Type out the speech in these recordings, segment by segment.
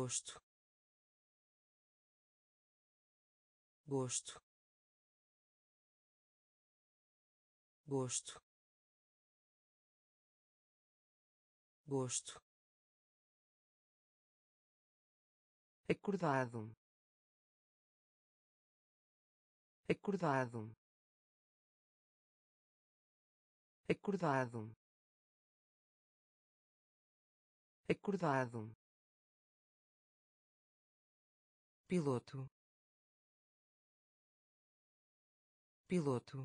gosto, gosto, gosto, gosto, acordado, acordado, acordado, acordado, piloto, piloto,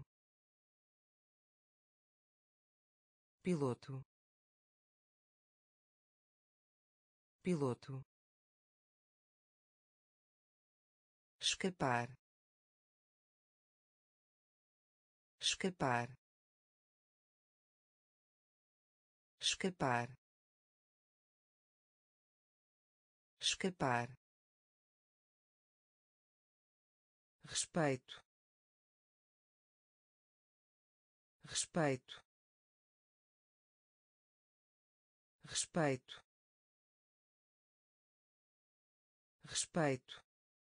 piloto, piloto, escapar, escapar, escapar, escapar, respeito, respeito, respeito, respeito,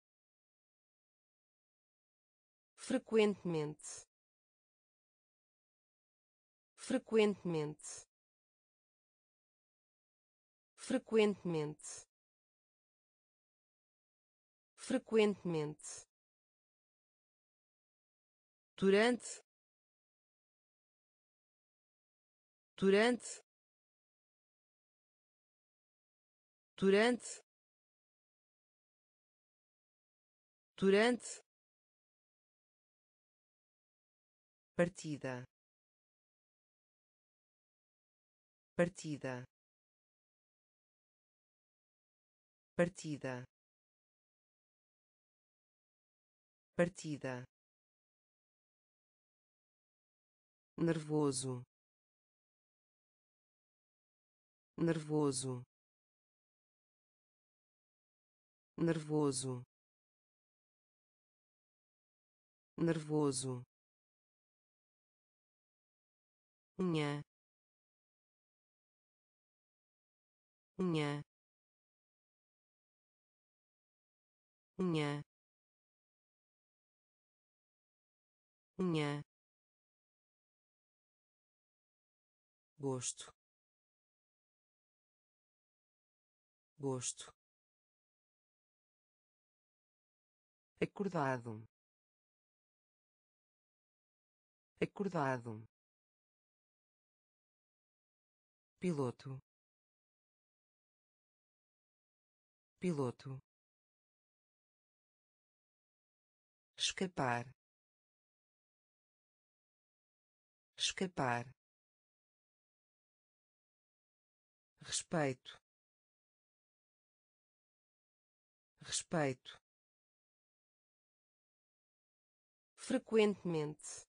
frequentemente, frequentemente, frequentemente, frequentemente, durante, durante, durante, durante, partida, partida, partida, partida, nervoso, nervoso, nervoso, nervoso, unha, unha, unha, unha, gosto, gosto, acordado, acordado, piloto, piloto, escapar, escapar, respeito, respeito, frequentemente,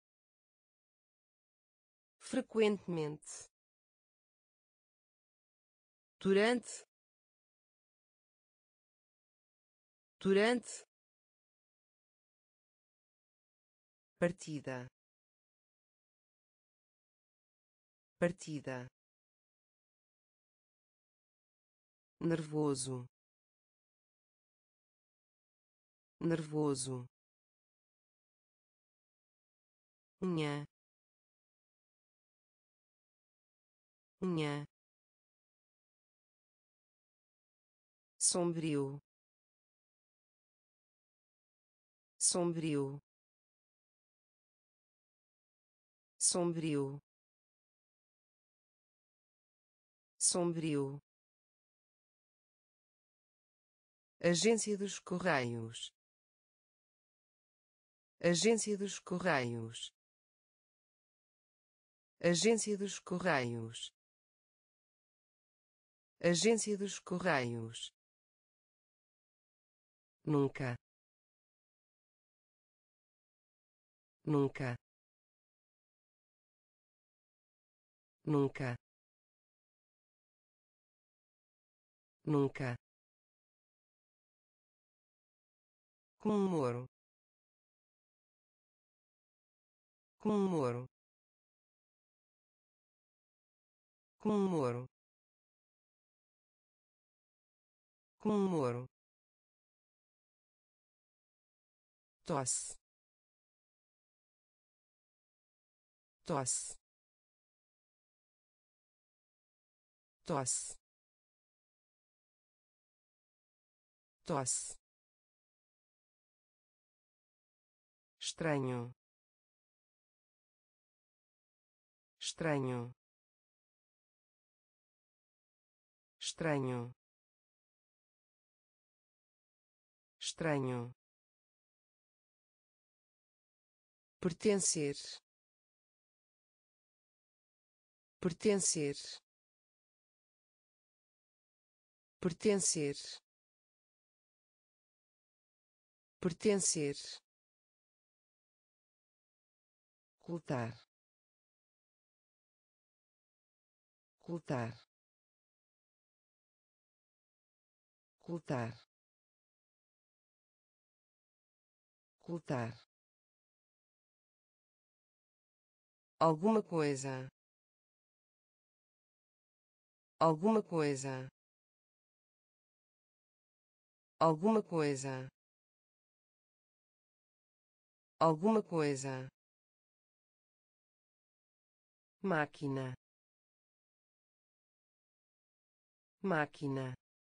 frequentemente, durante, durante, partida, partida, nervoso, nervoso, unha, unha, sombrio, sombrio, sombrio, sombrio, agência dos Correios, agência dos Correios, agência dos Correios, agência dos Correios, nunca, nunca, nunca, nunca, comemoro, comemoro, comemoro, comemoro, tosse, tosse, tosse, tosse, estranho, estranho, estranho, estranho, pertencer, pertencer, pertencer, pertencer, ocultar, ocultar, ocultar, ocultar, alguma coisa, alguma coisa, alguma coisa, alguma coisa, máquina, máquina,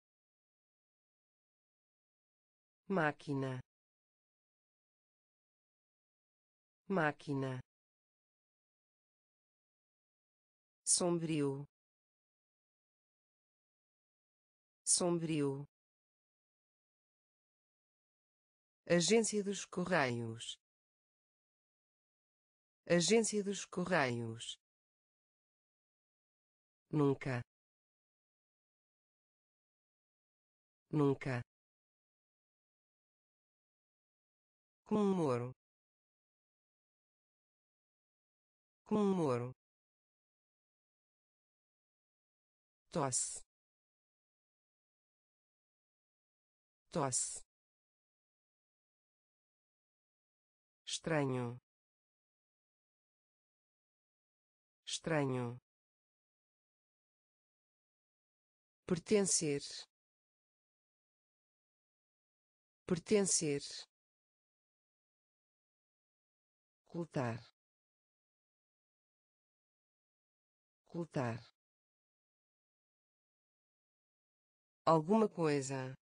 máquina, máquina, sombrio, sombrio, agência dos Correios, agência dos Correios, nunca, nunca, comemoro, comemoro, tosse, tosse, estranho, estranho, pertencer, pertencer, ocultar, ocultar, alguma coisa,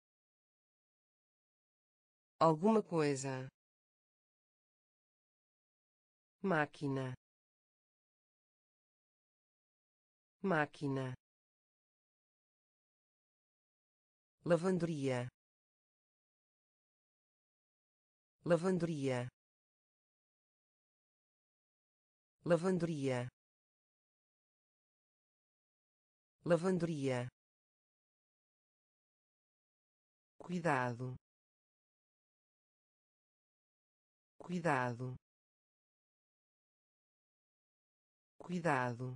alguma coisa, máquina, máquina, lavanderia, lavanderia, lavanderia, lavanderia, cuidado, cuidado, cuidado,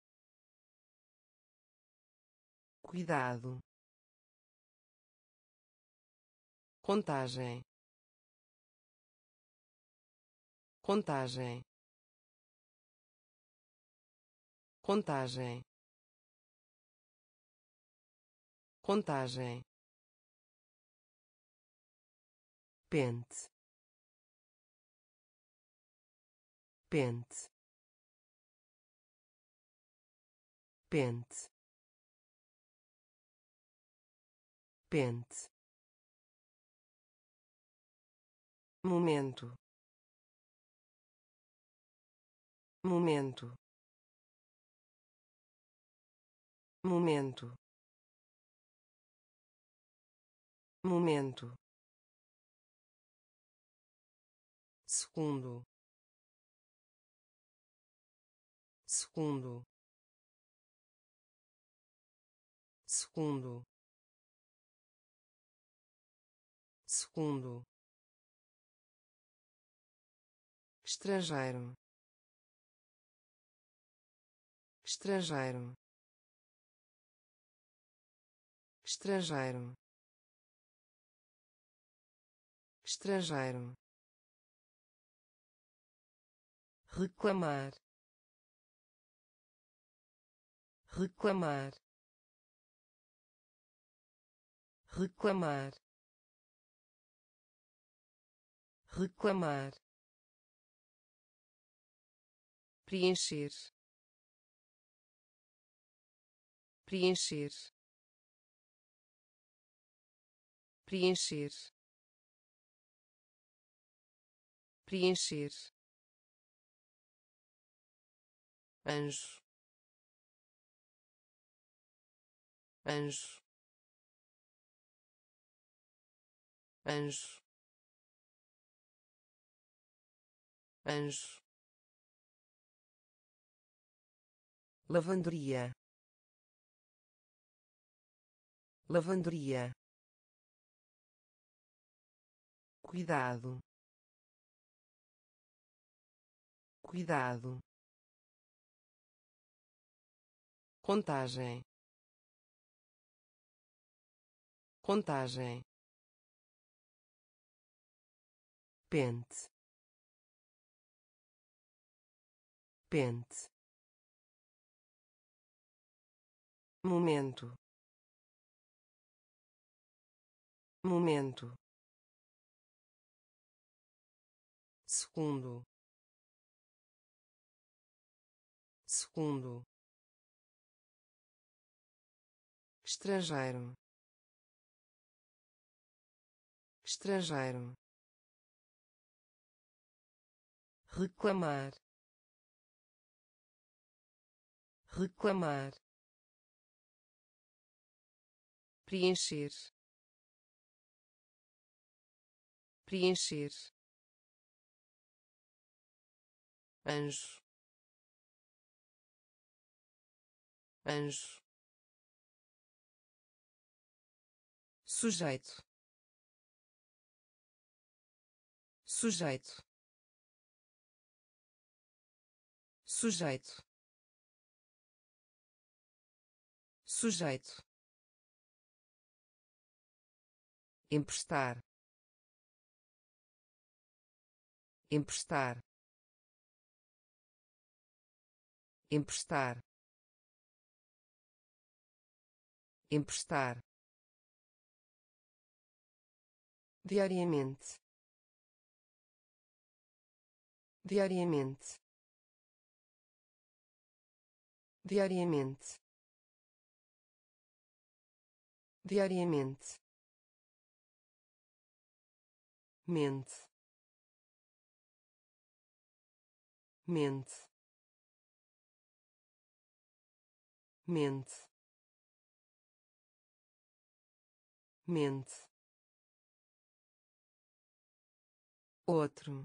cuidado, contagem, contagem, contagem, contagem, pente, pente, pente, pente, momento, momento, momento, momento, segundo, segundo, segundo, segundo, estrangeiro, estrangeiro, estrangeiro, estrangeiro, reclamar, reclamar, reclamar, reclamar, preencher, preencher, preencher, preencher, anjo, anjo, anjo, anjo, lavanderia, lavanderia, cuidado, cuidado, contagem, contagem, pente, pente, momento, momento, segundo, segundo, estrangeiro, estrangeiro, reclamar, reclamar, preencher, preencher, anjo, anjo, sujeito, sujeito, sujeito, sujeito, emprestar, emprestar, emprestar, emprestar, diariamente, diariamente, diariamente, diariamente, mente, mente, mente, mente, outro,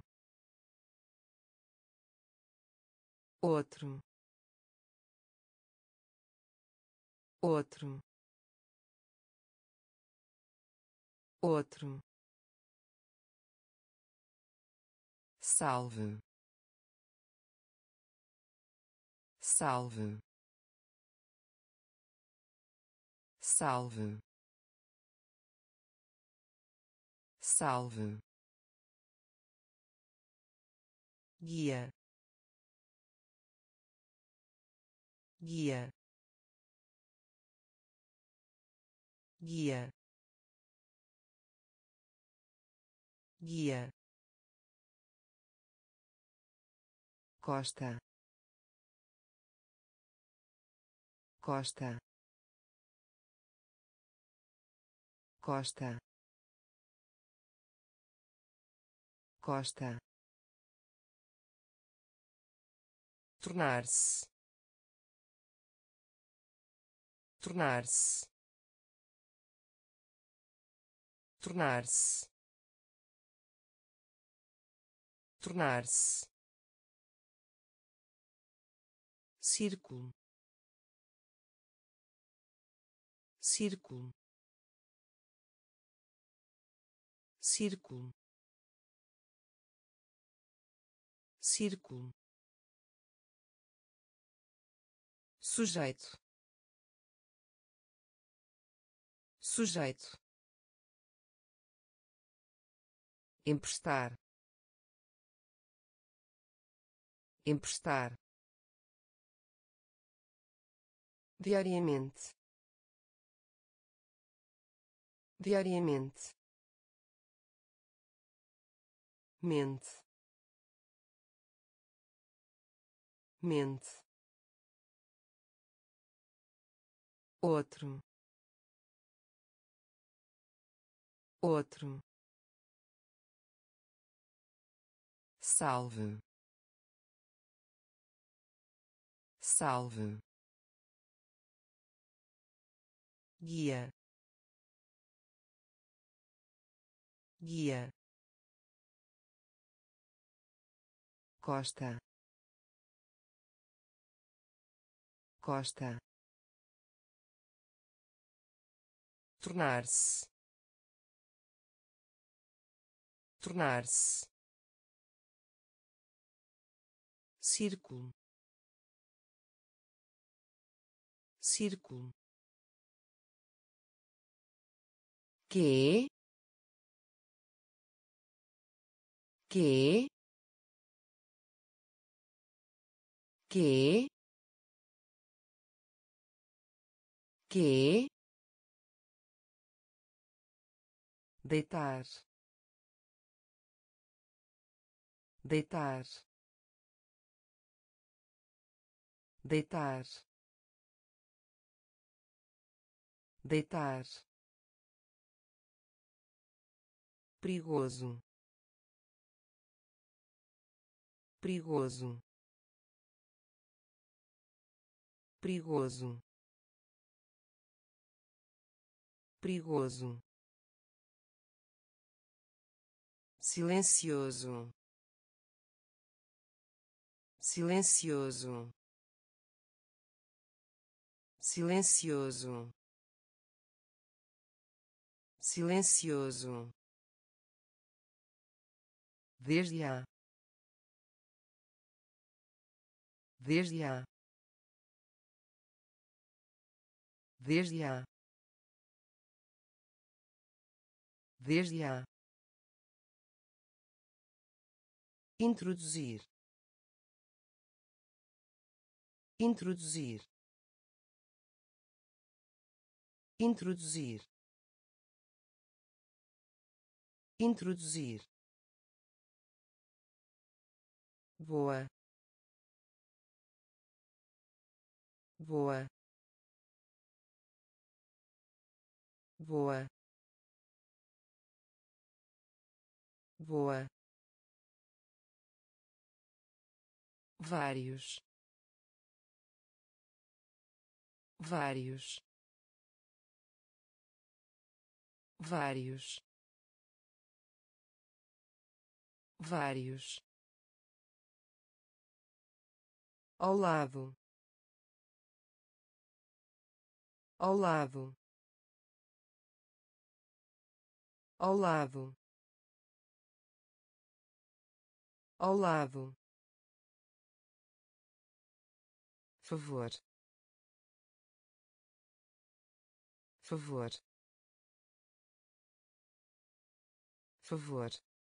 outro, outro, outro, salve, salve, salve, salve, guia, guia, guia, guia, costa, costa, costa, costa, tornar-se, tornar-se, tornar-se, tornar-se, círculo, círculo, círculo, círculo, sujeito, sujeito, emprestar, emprestar, diariamente, diariamente, mente, mente, outro, outro, salve, salve, guia, guia, costa, costa, tornar-se, tornar-se, círculo, círculo, que, que, que, deitar, deitar, deitar, deitar, perigoso, perigoso, perigoso, perigoso, silencioso, silencioso, silencioso, silencioso, desde a, desde a, desde a, desde a, introduzir, introduzir, introduzir, introduzir, boa, boa, boa, boa, vários, vários, vários, vários, ao lado, ao lado, ao lado, ao lado, favor, favor, favor,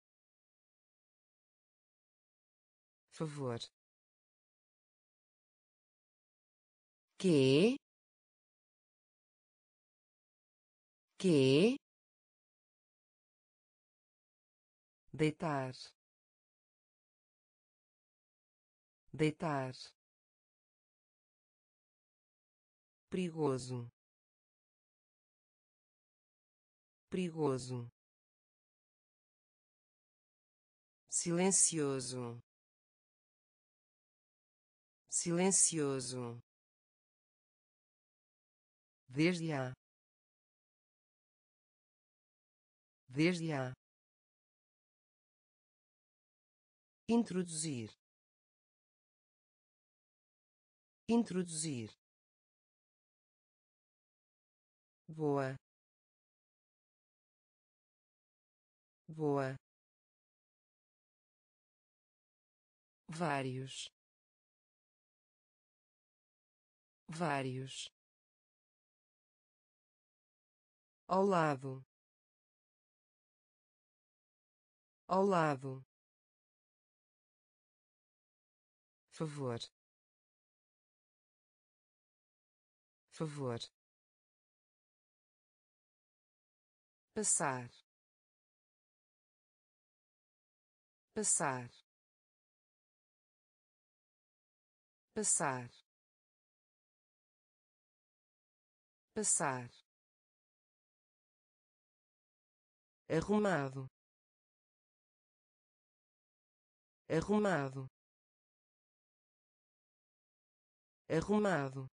favor, que, deitar, deitar, perigoso, perigoso, silencioso, silencioso, desde a, desde a, introduzir, introduzir, boa, boa, vários, vários, ao lado, ao lado, favor, favor, passar, passar, passar, passar, arrumado, arrumado, arrumado,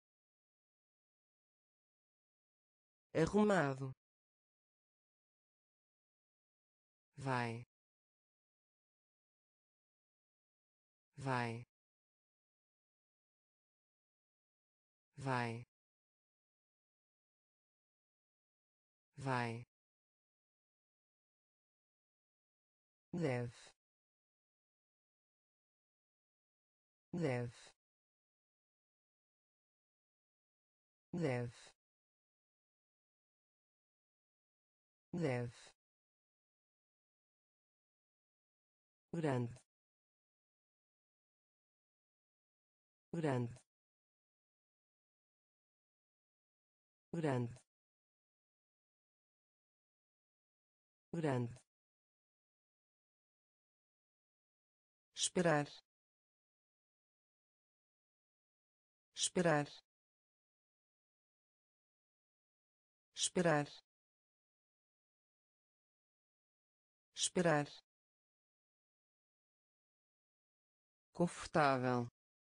arrumado, vai, vai, vai, vai, deve, deve, deve, deve, grande, grande, grande, grande, esperar, esperar, esperar, esperar, confortável,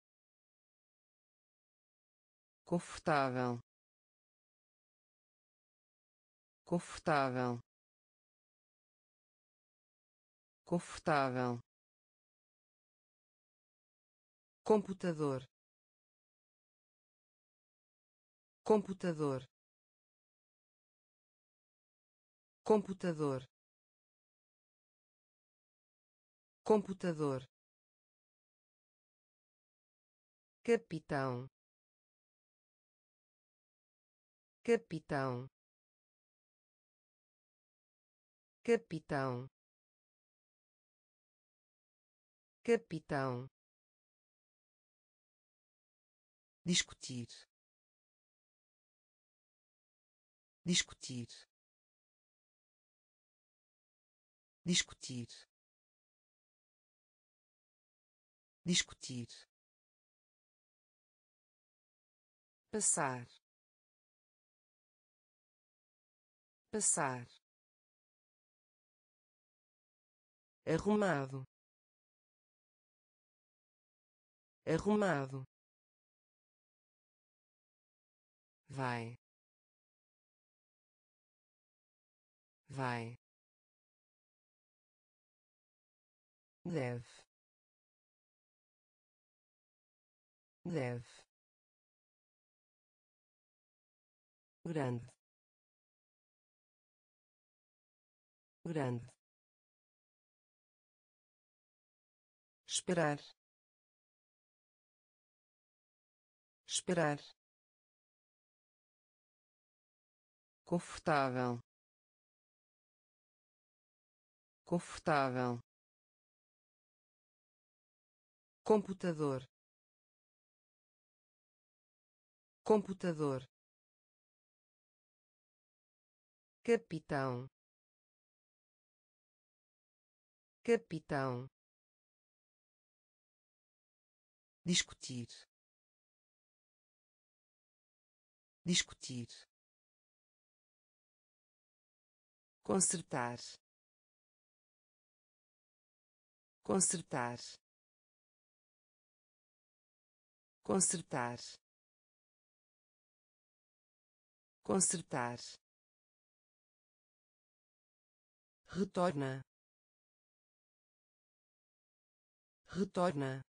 confortável, confortável, confortável, computador, computador, computador, computador, capitão, capitão, capitão, capitão, discutir, discutir, discutir, discutir, passar, passar, arrumado, arrumado, vai, vai, deve, deve, grande, grande, esperar, esperar, confortável, confortável, computador, computador, capitão, capitão, discutir, discutir, consertar, consertar, consertar, consertar, retorna, retorna,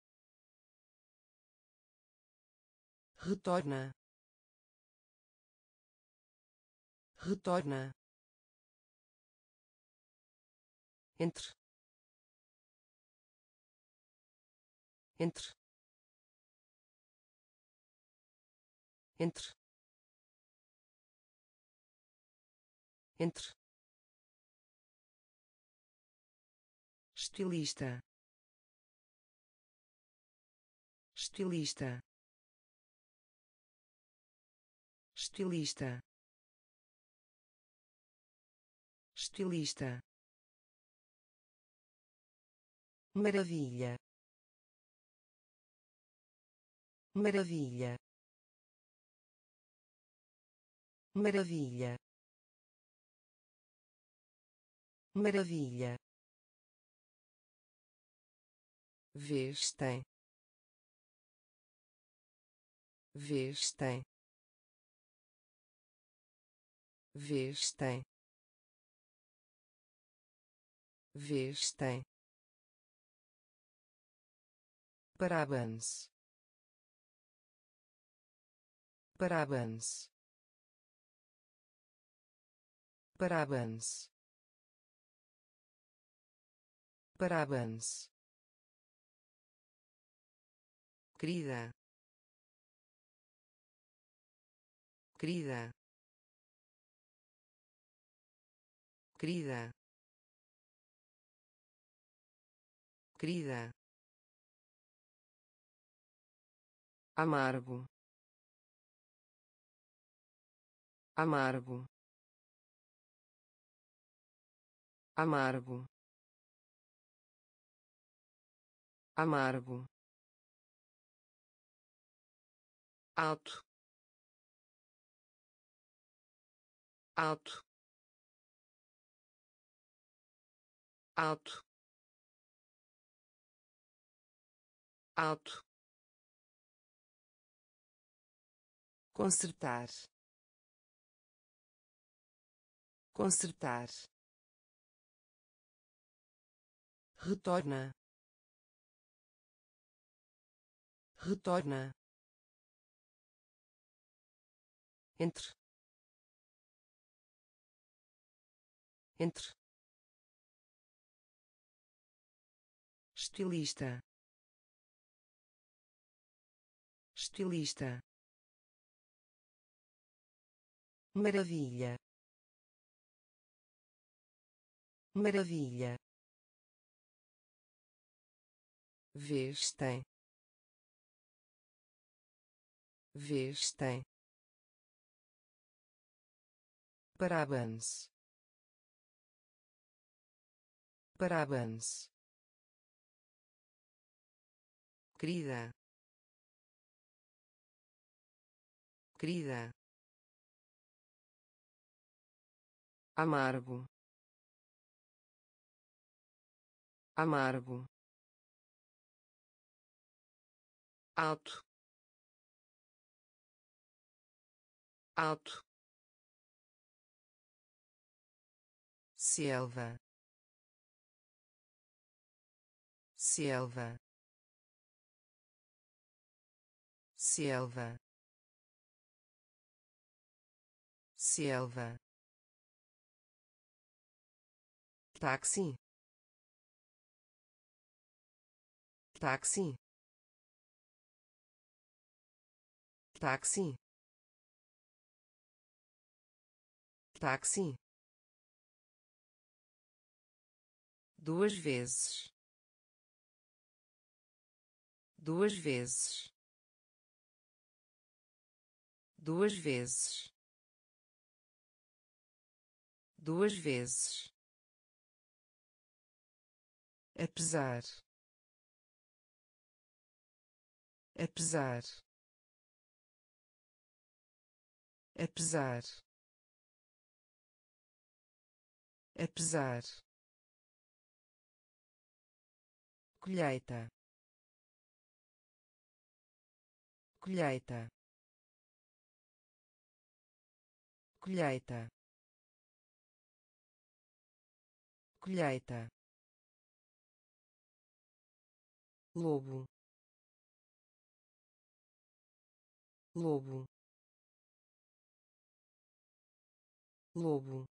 retorna, retorna, entre, entre, entre, entre, estilista, estilista, estilista, estilista, maravilha, maravilha, maravilha, maravilha, vestem, vestem, vestem, vestem, parabéns, parabéns, parabéns, parabéns, querida, querida, querida, querida, amargo, amargo, amargo, amargo, alto, alto, alto, alto, consertar, consertar, retorna, retorna, entre, entre, estilista, estilista, maravilha, maravilha, vestem, vestem, parabéns, parabéns, querida, querida, amargo, amargo, alto, alto, selva, selva, selva, selva, táxi, táxi, táxi, táxi, duas vezes, duas vezes, duas vezes, duas vezes, apesar, apesar, apesar, apesar, colheita, colheita, colheita, colheita, lobo, lobo, lobo,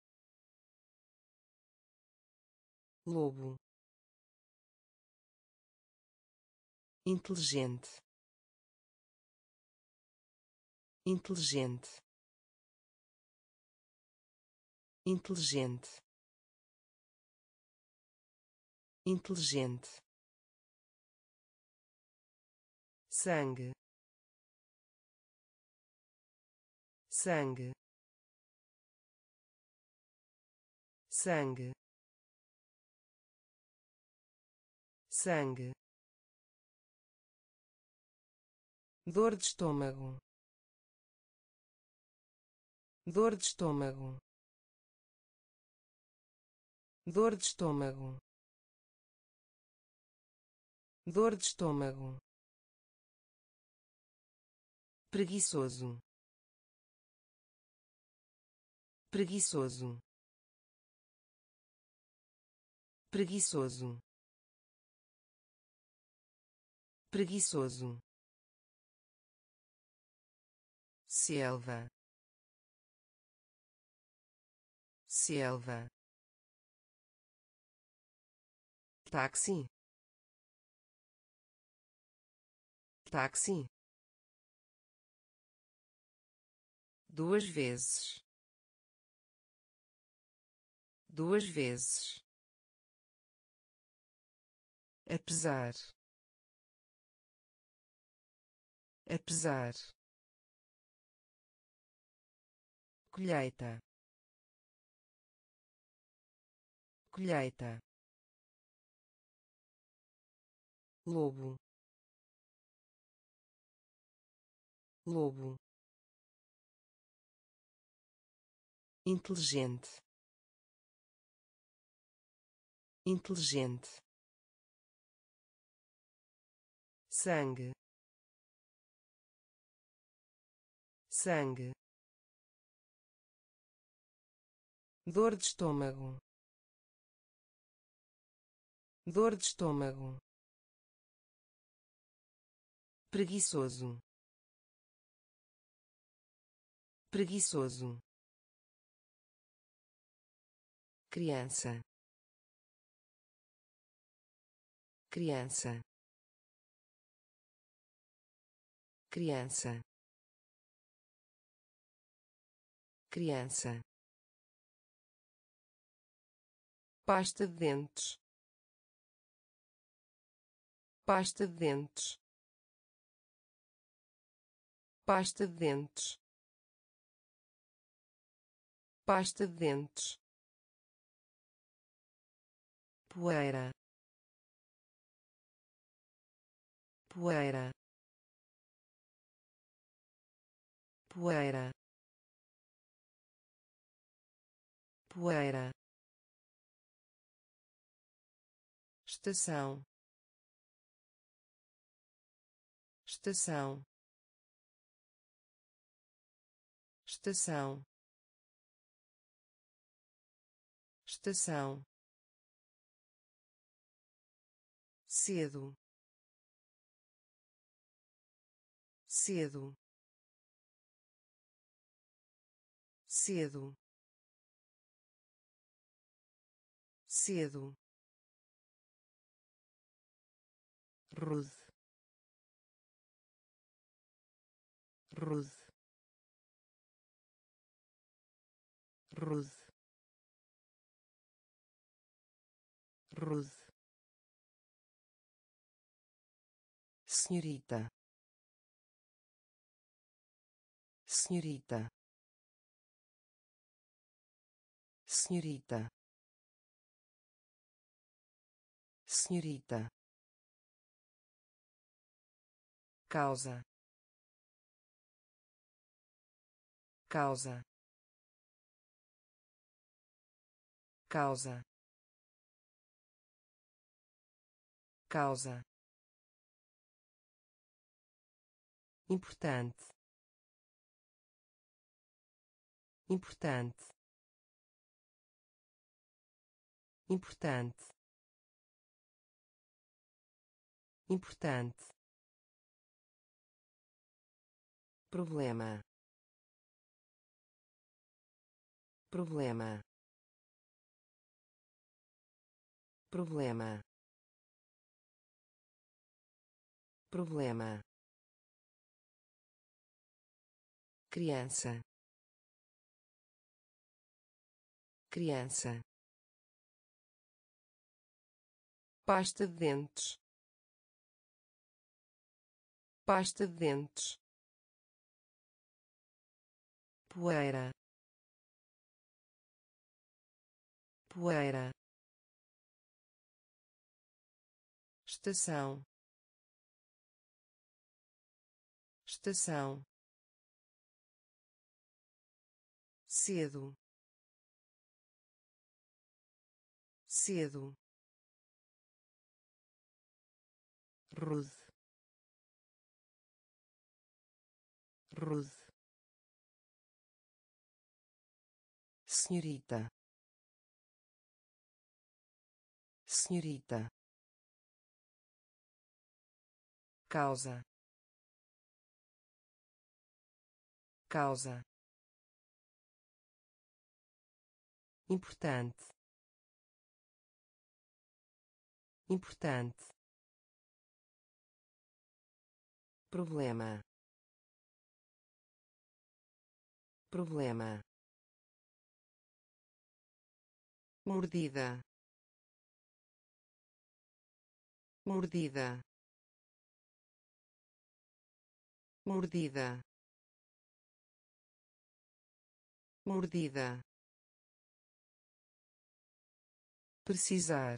lobo, inteligente, inteligente, inteligente, inteligente, sangue, sangue, sangue, sangue, dor de estômago, dor de estômago, dor de estômago, dor de estômago, preguiçoso, preguiçoso, preguiçoso, preguiçoso, selva, selva, táxi, táxi, duas vezes, duas vezes, apesar, apesar, colheita, colheita, lobo, lobo, inteligente, inteligente, sangue, sangue, dor de estômago, dor de estômago, preguiçoso, preguiçoso, criança, criança, criança, criança, pasta de dentes, pasta de dentes, pasta de dentes, pasta de dentes, poeira, poeira, poeira, poeira, estação, estação, estação, estação, cedo, cedo, cedo, cedo, rude, rude, rude, rude, senhorita, senhorita, senhorita, senhorita, causa, causa, causa, causa, importante, importante, importante, importante, problema, problema, problema, problema, criança, criança, pasta de dentes, pasta de dentes, poeira, poeira, estação, estação, cedo, cedo, rude, rude, senhorita, senhorita, causa, causa, importante, importante, problema, problema, mordida, mordida, mordida, mordida, precisar,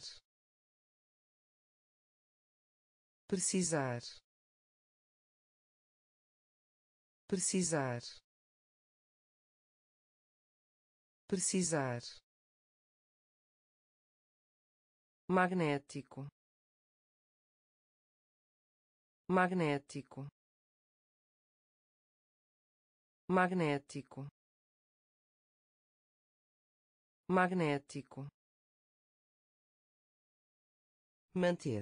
precisar, precisar, precisar, magnético, magnético, magnético, magnético, manter,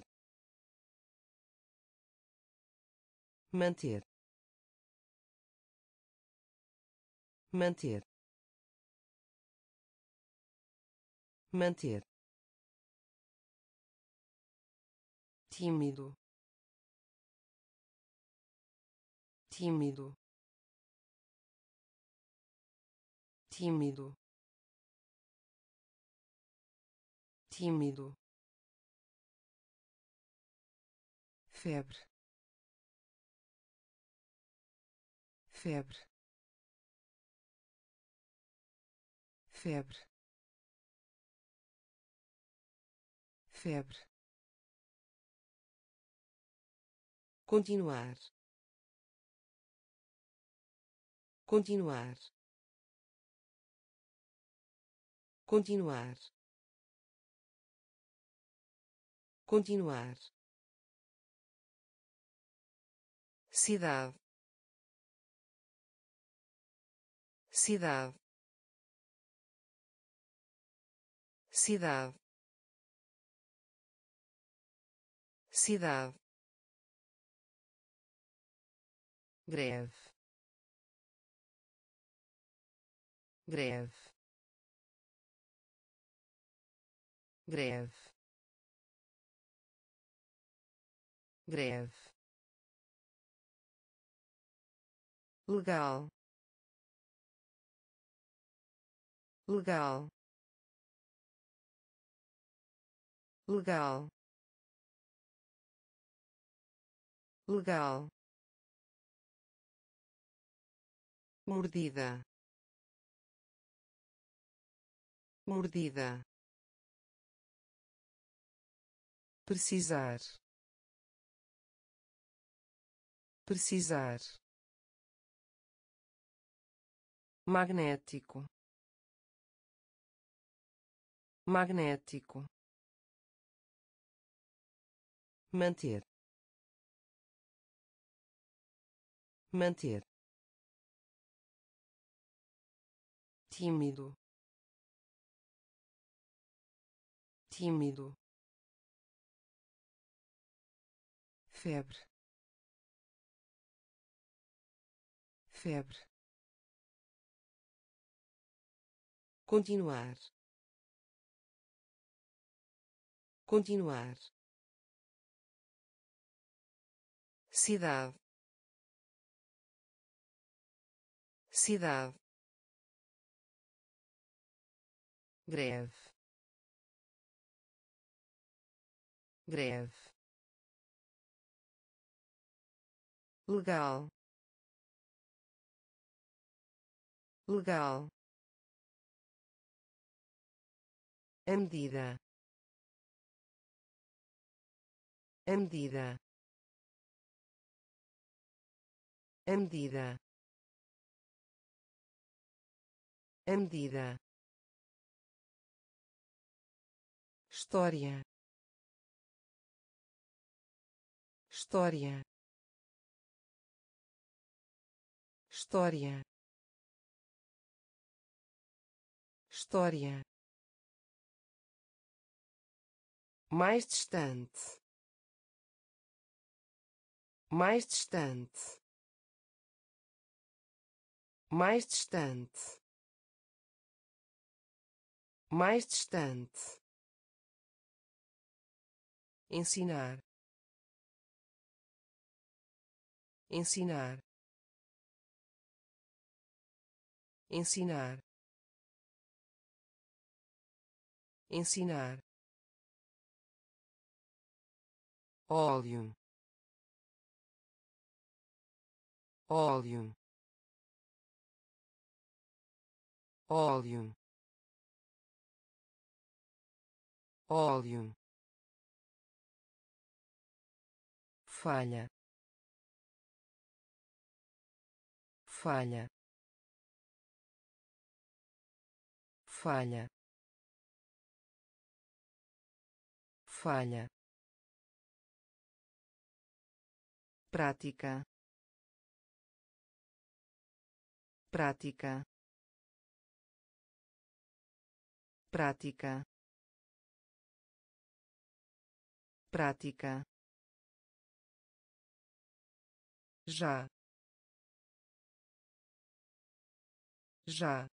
manter, manter, manter, tímido, tímido, tímido, tímido, febre, febre, febre, febre, continuar, continuar, continuar, continuar, cidade, cidade, cidade, cidade, greve, greve, greve, greve, legal, legal, legal, legal, mordida, mordida, precisar, precisar, magnético, magnético, manter, manter, tímido, tímido, febre, febre, continuar, continuar, cidade, cidade, greve, greve, legal, legal, a medida, a medida, a medida, a medida, história, história, história, história, mais distante, mais distante, mais distante, mais distante, ensinar, ensinar, ensinar, ensinar, óleo, óleo, óleo, óleo, falha, falha, falha, falha, prática, prática, prática, prática, já, já,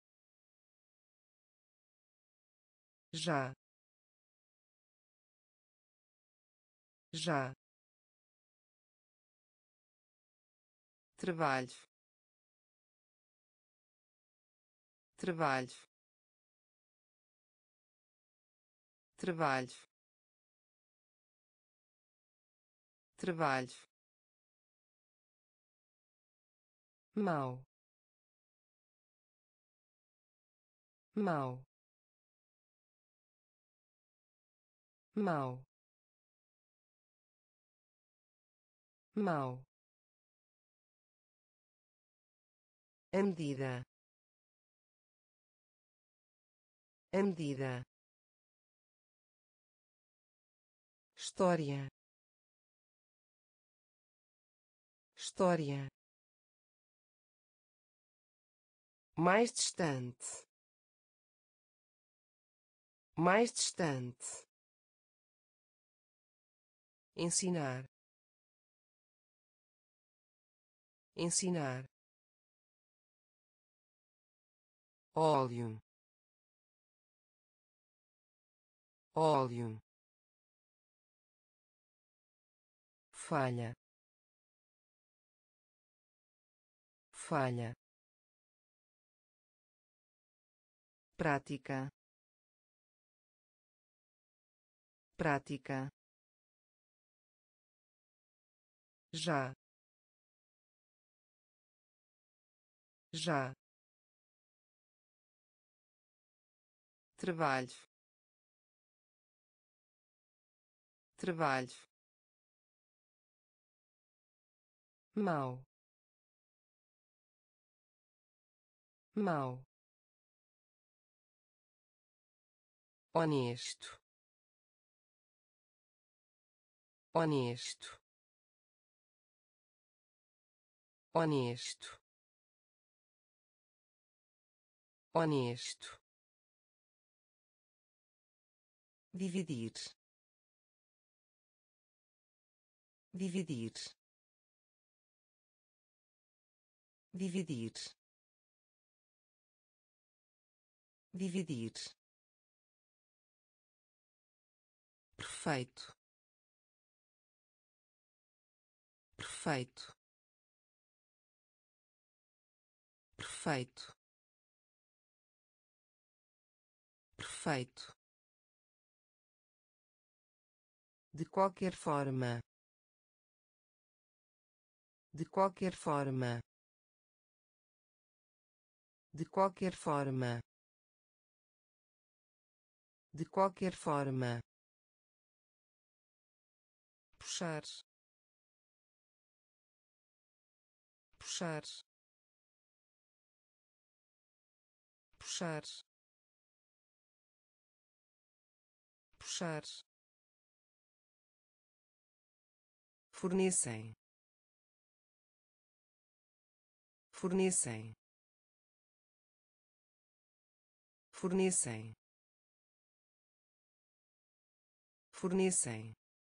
já, já, trabalho, trabalho, trabalho, trabalho, mau, mau, mau, mau, a medida, a medida, história, história, mais distante, mais distante, ensinar, ensinar, óleo, óleo, falha, falha, prática, prática, já, já, trabalho, trabalho, mau, mau, honesto, honesto, honesto, honesto, dividir, dividir, dividir, dividir, perfeito, perfeito, perfeito, perfeito, de qualquer forma, de qualquer forma, de qualquer forma, de qualquer forma, puxar, puxar, puxar, puxar, fornecem, fornecem, fornecem, fornecem,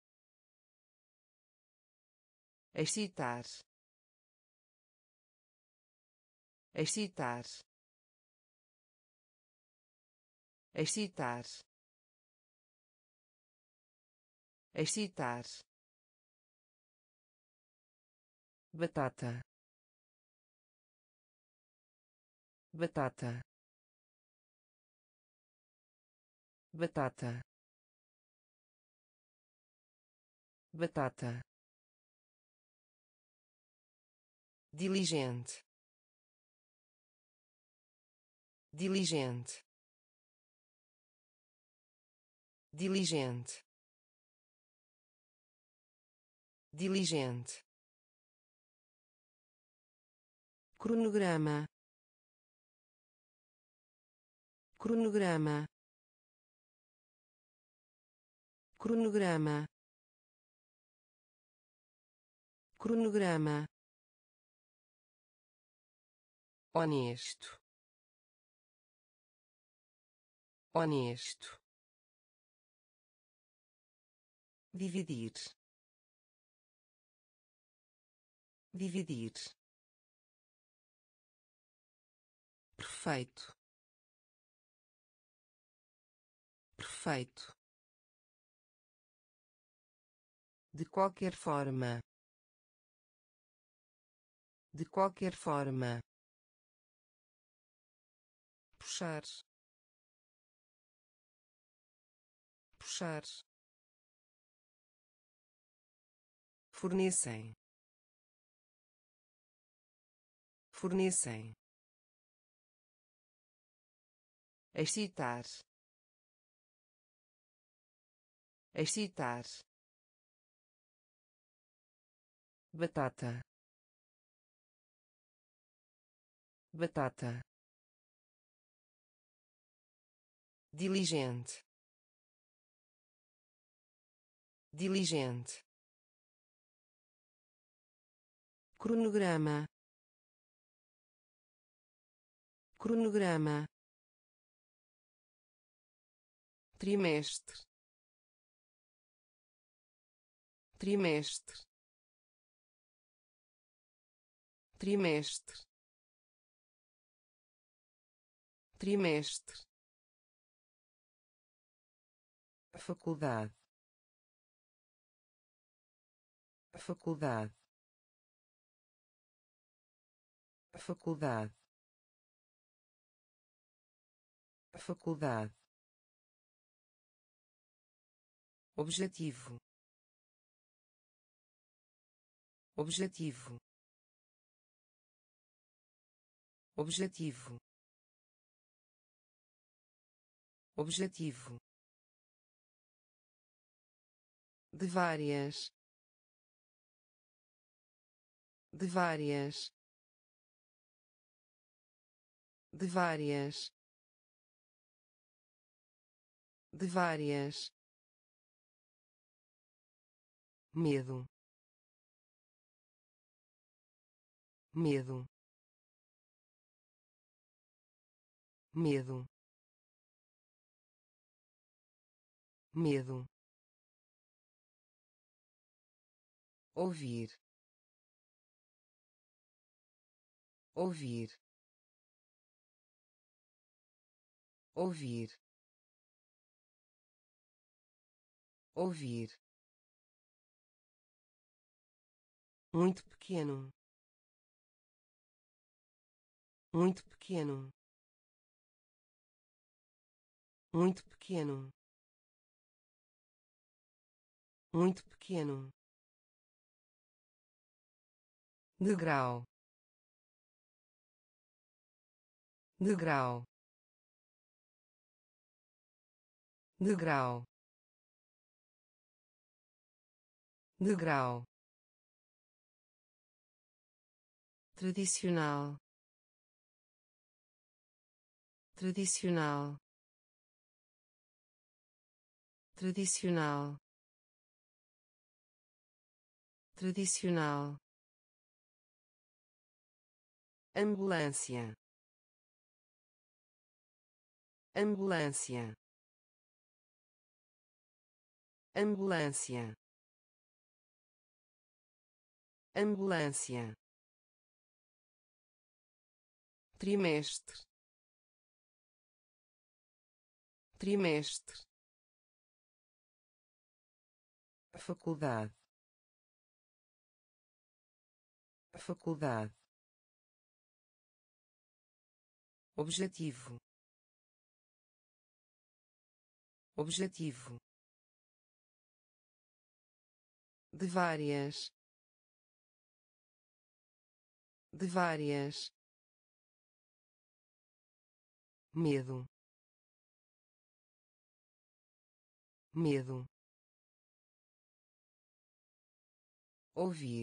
excitar, excitar, excitar, excitar, batata, batata, batata, batata, diligente, diligente, diligente, diligente, cronograma, cronograma, cronograma, cronograma, honesto, honesto, dividir, dividir, perfeito, perfeito, de qualquer forma, de qualquer forma, puxar, puxar, fornecem, fornecem, excitar, excitar, batata, batata, diligente, diligente, cronograma, cronograma, trimestre, trimestre, trimestre, trimestre, faculdade, faculdade, faculdade, faculdade, objetivo, objetivo, objetivo, objetivo, de várias, de várias, de várias, de várias, medo, medo, medo, medo, ouvir, ouvir, ouvir, ouvir, muito pequeno, muito pequeno, muito pequeno, muito pequeno, degrau, degrau, degrau, degrau, tradicional, tradicional, tradicional, tradicional, ambulância, ambulância, ambulância, ambulância, trimestre, trimestre, faculdade, faculdade, objetivo, objetivo, de várias, de várias, medo, medo, ouvir,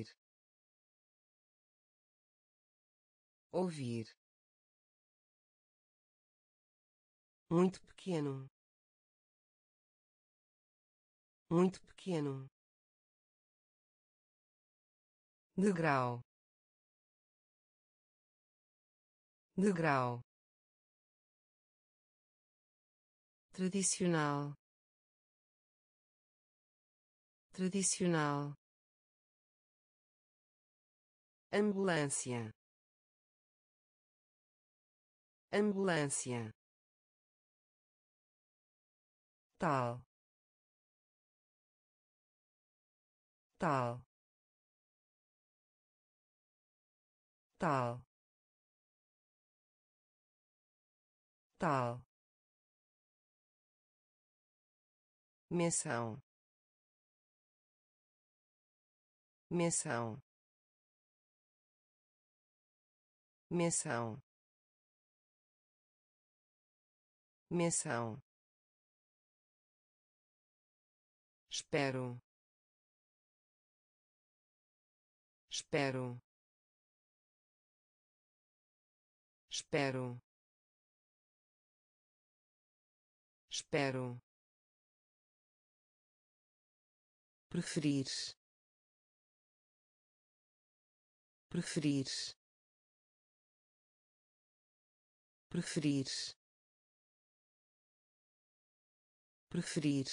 ouvir, muito pequeno, muito pequeno, degrau, degrau, tradicional, tradicional, ambulância, ambulância, tal, tal, tal, tal, menção, menção, menção, menção, espero, espero, espero, espero, preferir, preferir, preferir, preferir,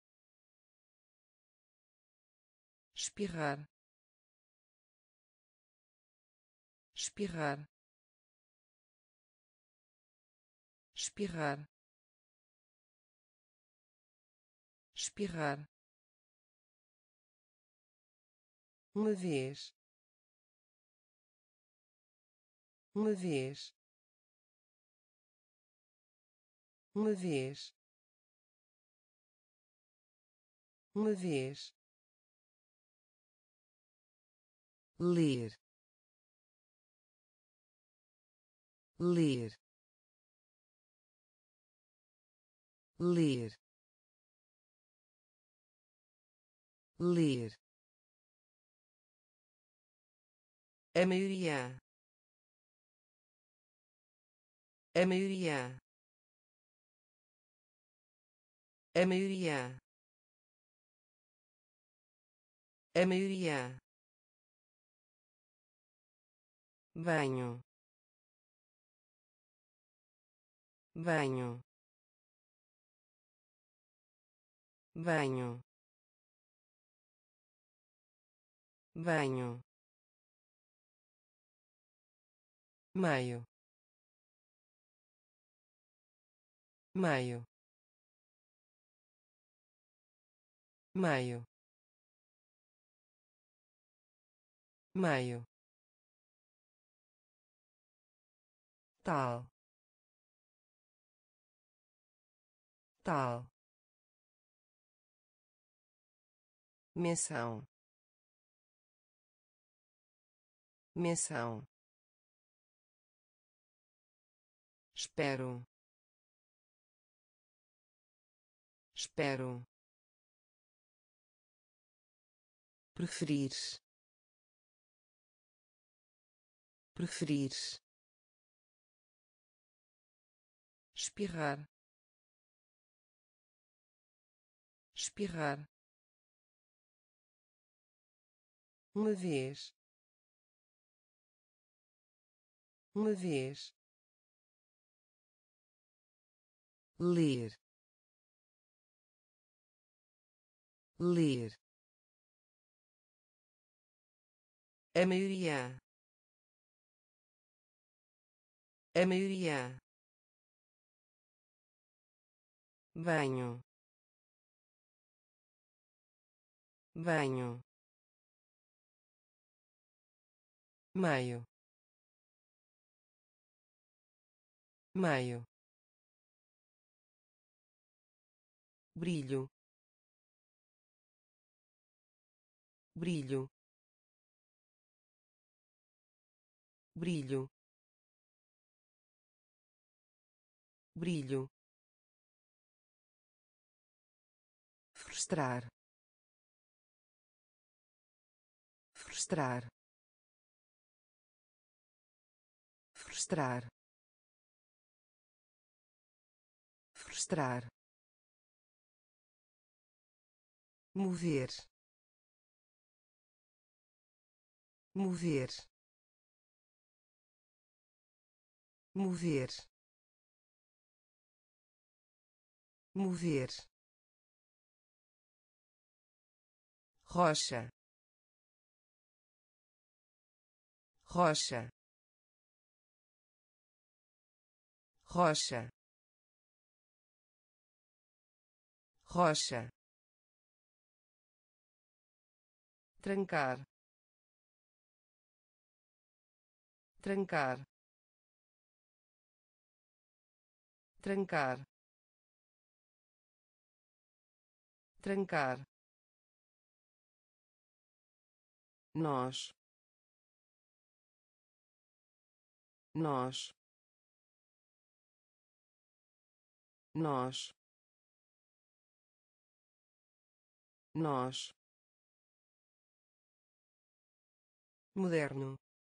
espirrar, espirrar, espirrar, espirrar, uma vez, uma vez, uma vez, uma vez, ler, ler, ler, ler, a maioria, a maioria, a maioria, a maioria, banho, banho, banho, banho, maio, maio, maio, maio, tal, tal, menção, menção, espero, espero, preferir, preferir, espirrar, espirrar, uma vez, ler, ler, a maioria, a maioria, banho, banho, maio, maio, brilho, brilho, brilho, brilho, frustrar, frustrar, frustrar, frustrar, mover, mover, mover, mover, rocha, rocha, rocha, rocha, trancar, trancar, trancar, trancar, nós, nós, nós, nós, moderno,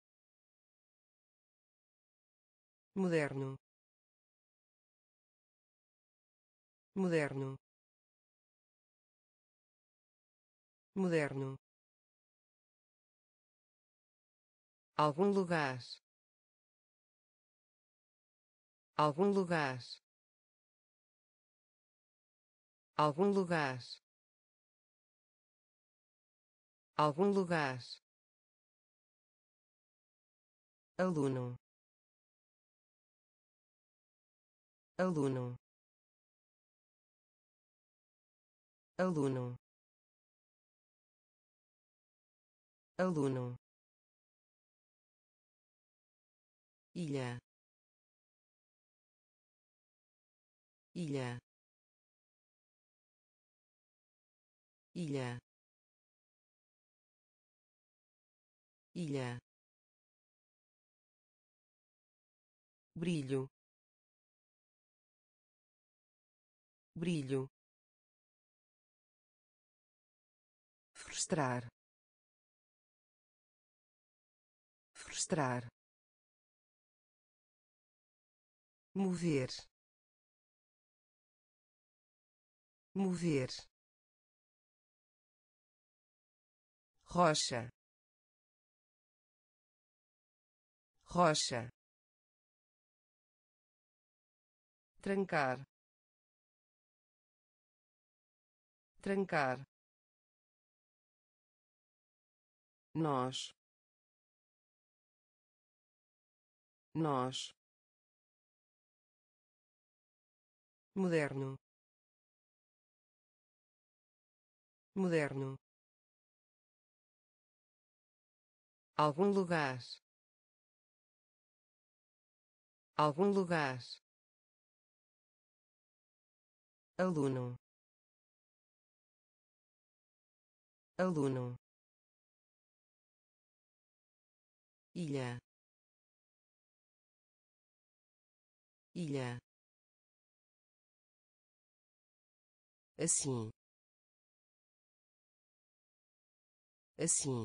moderno, moderno, moderno, algum lugar, algum lugar, algum lugar, algum lugar, aluno, aluno, aluno, aluno, ilha, ilha, ilha, ilha, brilho, brilho, frustrar, frustrar, mover, mover, rocha, rocha, trancar, trancar, nós, nós, moderno, moderno, algum lugar, algum lugar, aluno, aluno, ilha, ilha, assim, assim,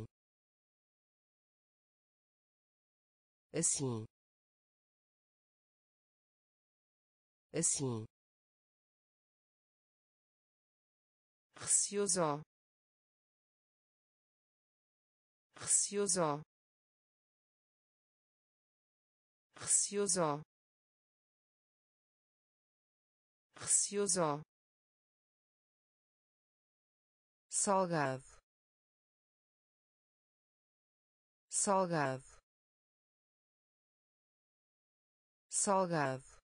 assim, assim, receoso, receoso, receoso, receoso, salgado, salgado, salgado,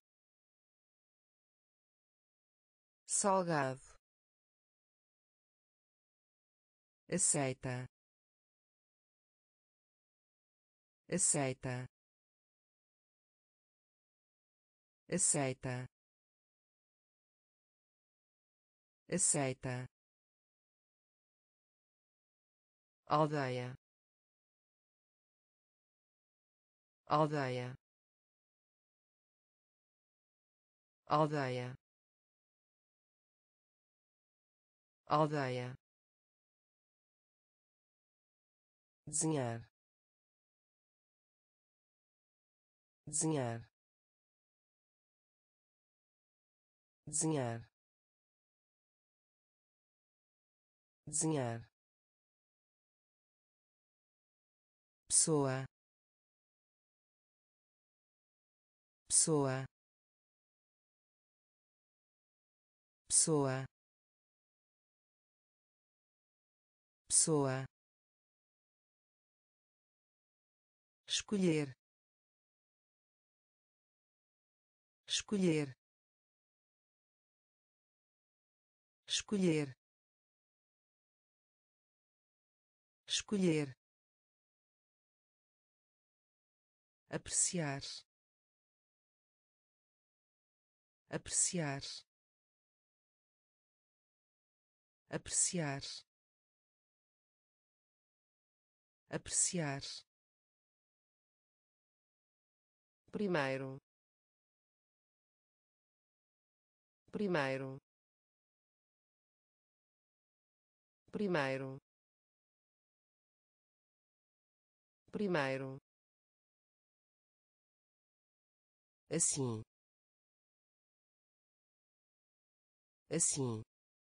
salgado, aceita, aceita, aceita, aceita, aldeia, aldeia, aldeia, aldeia, desenhar, desenhar, desenhar, desenhar, pessoa, pessoa, pessoa, pessoa, escolher, escolher, escolher, escolher, apreciar, apreciar, apreciar, apreciar, primeiro, primeiro, primeiro, primeiro, assim, assim,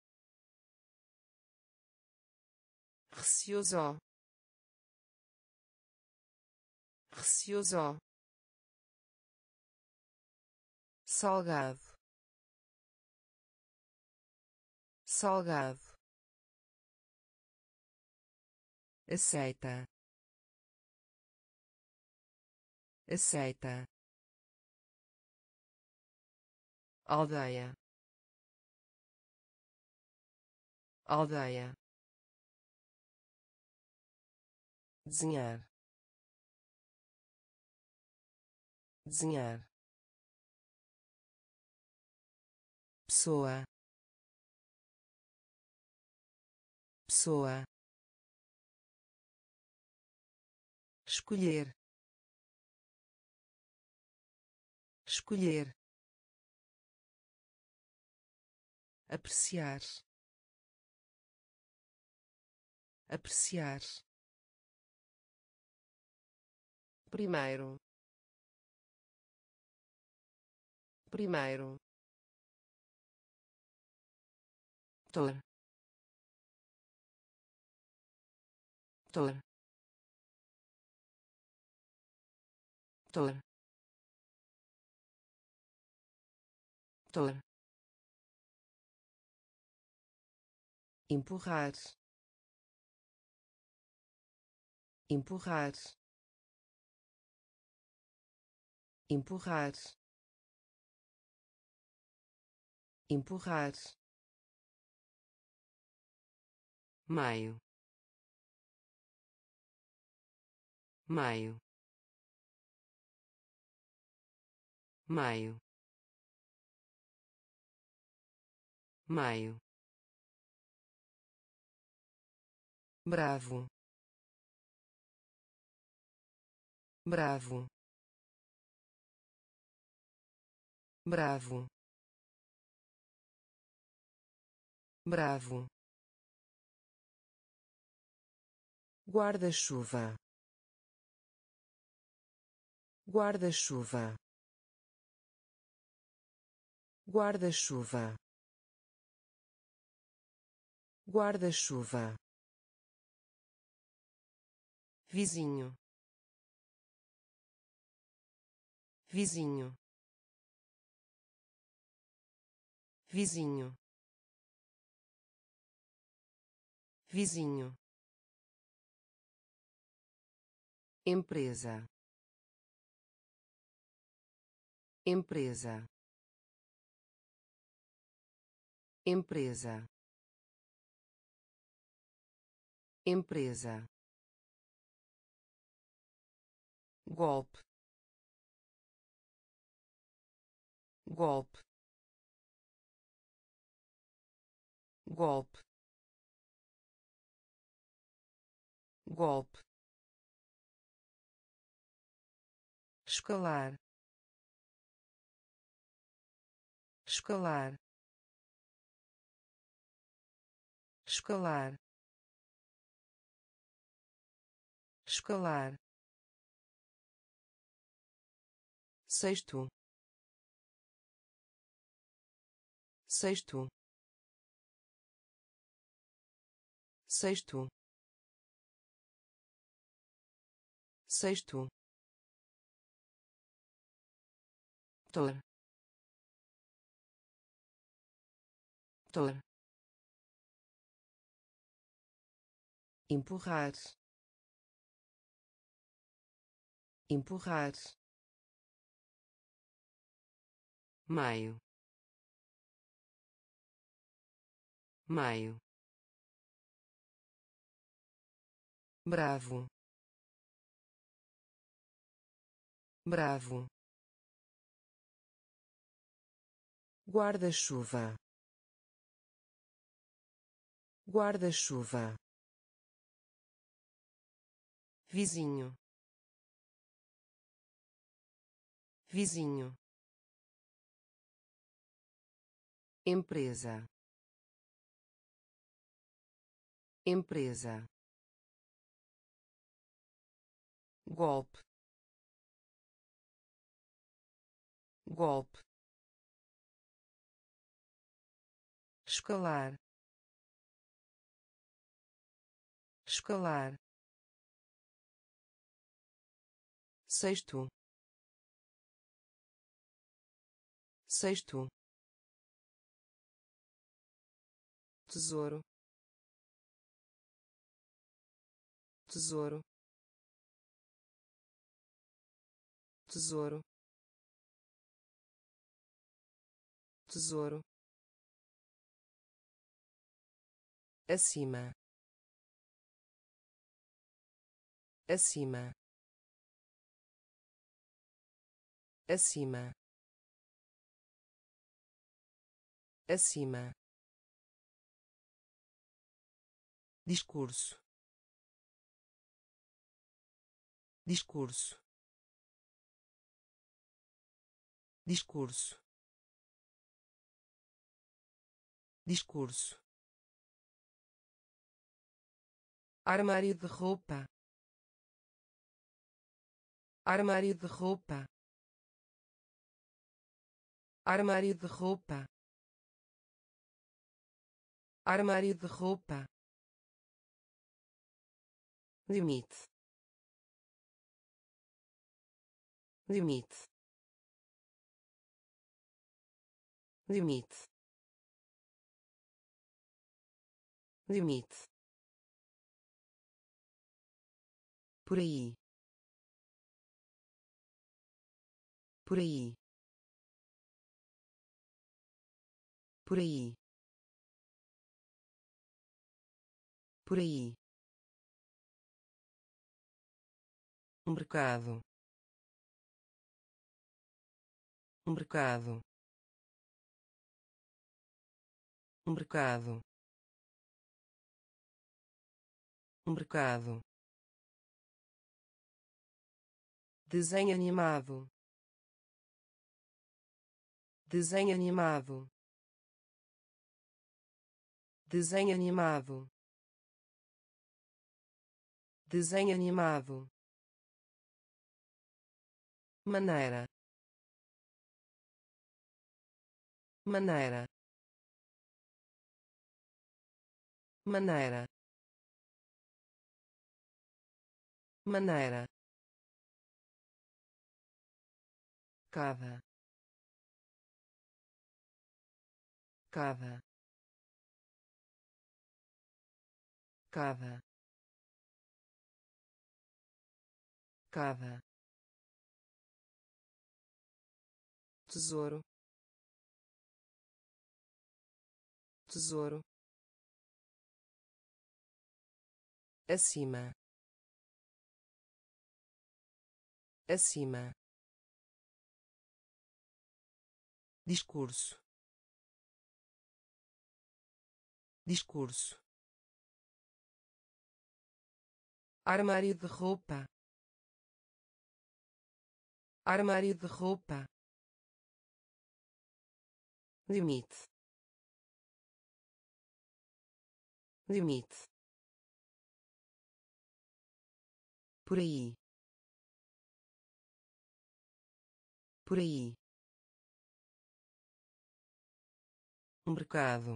receoso, receoso, salgado, salgado, aceita, aceita, aldeia, aldeia, desenhar, desenhar, pessoa, pessoa, escolher, escolher, apreciar, apreciar, primeiro, primeiro, tor, tor, tor, tor, empurrar, empurrar, empurrar, empurrar, maio, maio, maio, maio, bravo, bravo, bravo, bravo, guarda-chuva, guarda-chuva, guarda-chuva, guarda-chuva, vizinho, vizinho, vizinho, vizinho, empresa, empresa, empresa, empresa, golpe, golpe, golpe, golpe, escalar, escalar, escalar, escalar, sexto, sexto, sexto, sexto, tor, tor, empurrar, empurrar, maio, maio, bravo, bravo, guarda-chuva, guarda-chuva, vizinho, vizinho, empresa, empresa, golpe, golpe, escalar, escalar, sexto, sexto, tesouro, tesouro, tesouro, tesouro, acima, acima, acima, acima, discurso, discurso, discurso, discurso, armário de roupa, armário de roupa, armário de roupa, armário de roupa, limite, limite, limite, limite, por aí, por aí, por aí, por aí, mercado, mercado, mercado, mercado, desenho animado, desenho animado, desenho animado, desenho animado, maneira, maneira, maneira, maneira, cada, cada, cada, cada, tesouro, tesouro, acima, acima, discurso, discurso, armário de roupa, armário de roupa, limite, limite, por aí, por aí, mercado,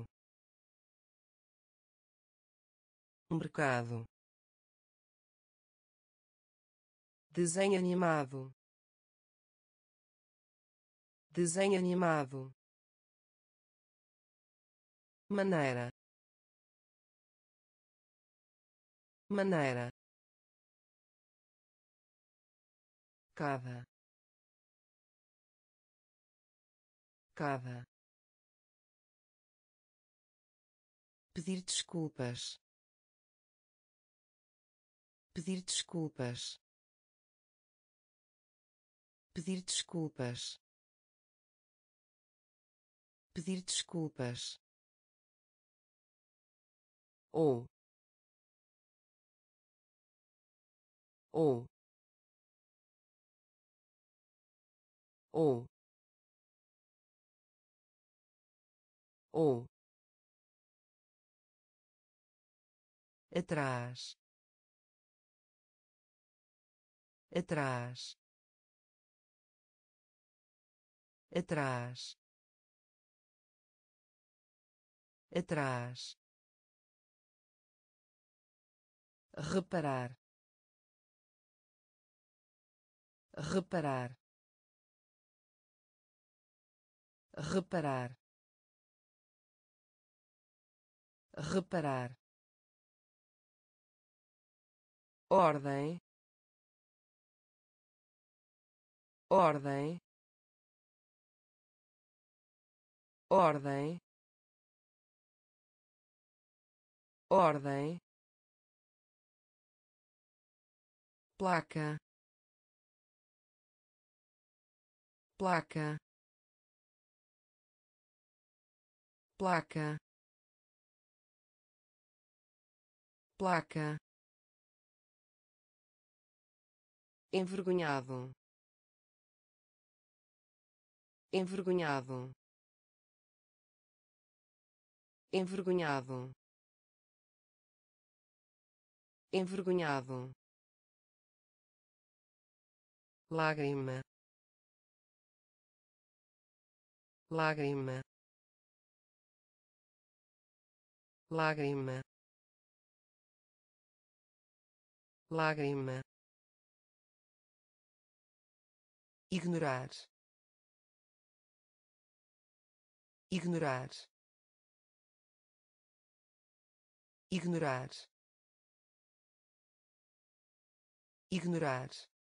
mercado, desenho animado, desenho animado, maneira, maneira, cada, cada, pedir desculpas, pedir desculpas, pedir desculpas, pedir desculpas, ou, ou, ou, ou, atrás, atrás, atrás, atrás, reparar, reparar, reparar, reparar, ordem, ordem, ordem, ordem, placa, placa, placa, placa, envergonhado, envergonhado, envergonhado, envergonhado, lágrima, lágrima, lágrima, lágrima, ignorar, ignorar, ignorar, ignorar,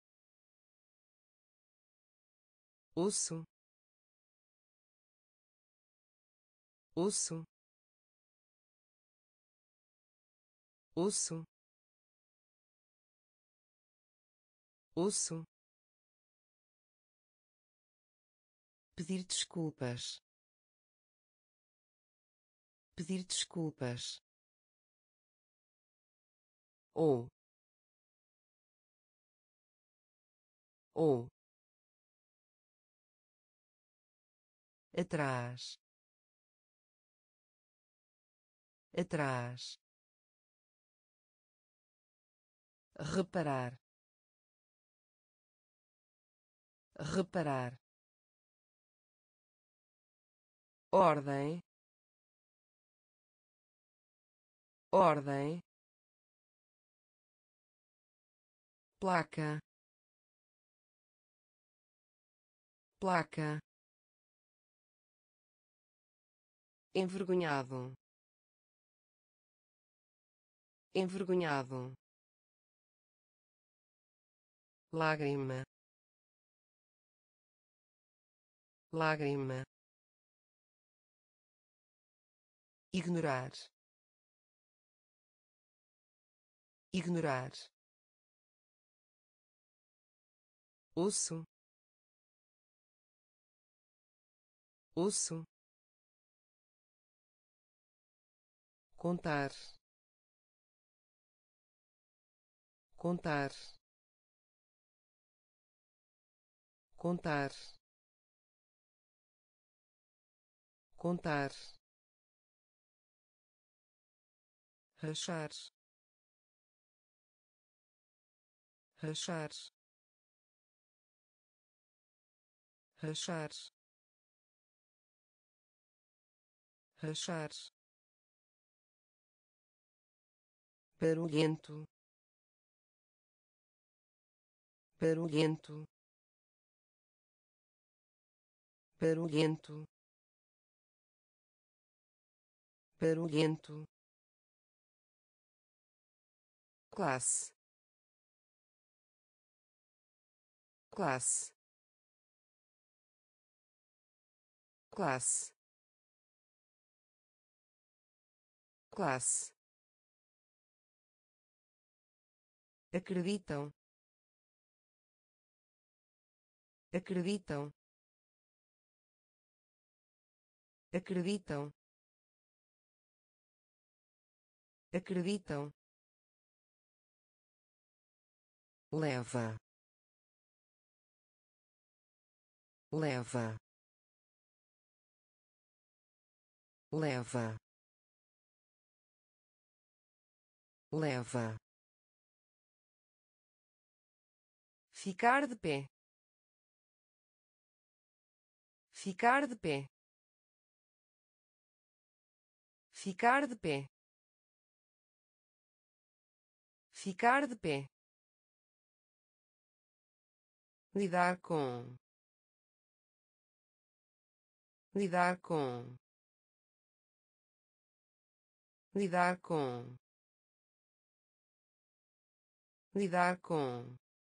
osso, osso, osso, osso, pedir desculpas, pedir desculpas, ou, atrás, atrás, reparar, reparar, ordem, ordem, placa, placa, envergonhado, envergonhado, lágrima, lágrima, ignorar, ignorar, osso, osso, contar, contar, contar, contar, rachar, rachar, rachar, rachar, barulhento, barulhento, barulhento, barulhento, classe, classe, classe, classe, acreditam, acreditam, acreditam, acreditam, leva, leva, leva, leva, ficar de pé, ficar de pé, ficar de pé, ficar de pé, lidar com, lidar com, lidar com, lidar com,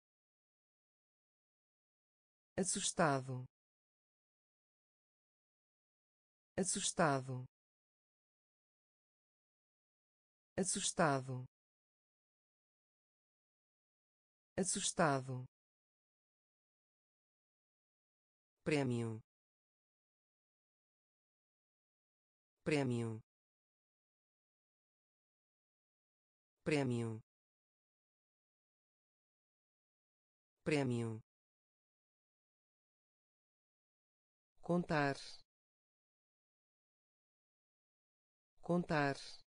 assustado, assustado, assustado, assustado, prêmio, prêmio, prêmio, prêmio, contar, contar,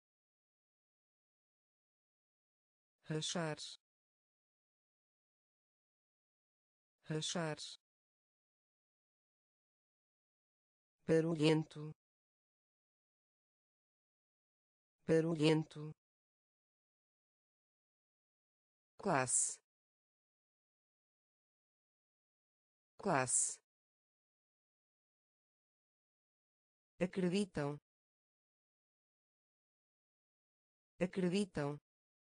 rachar, rachar, barulhento, barulhento, classe, classe, acreditam, acreditam,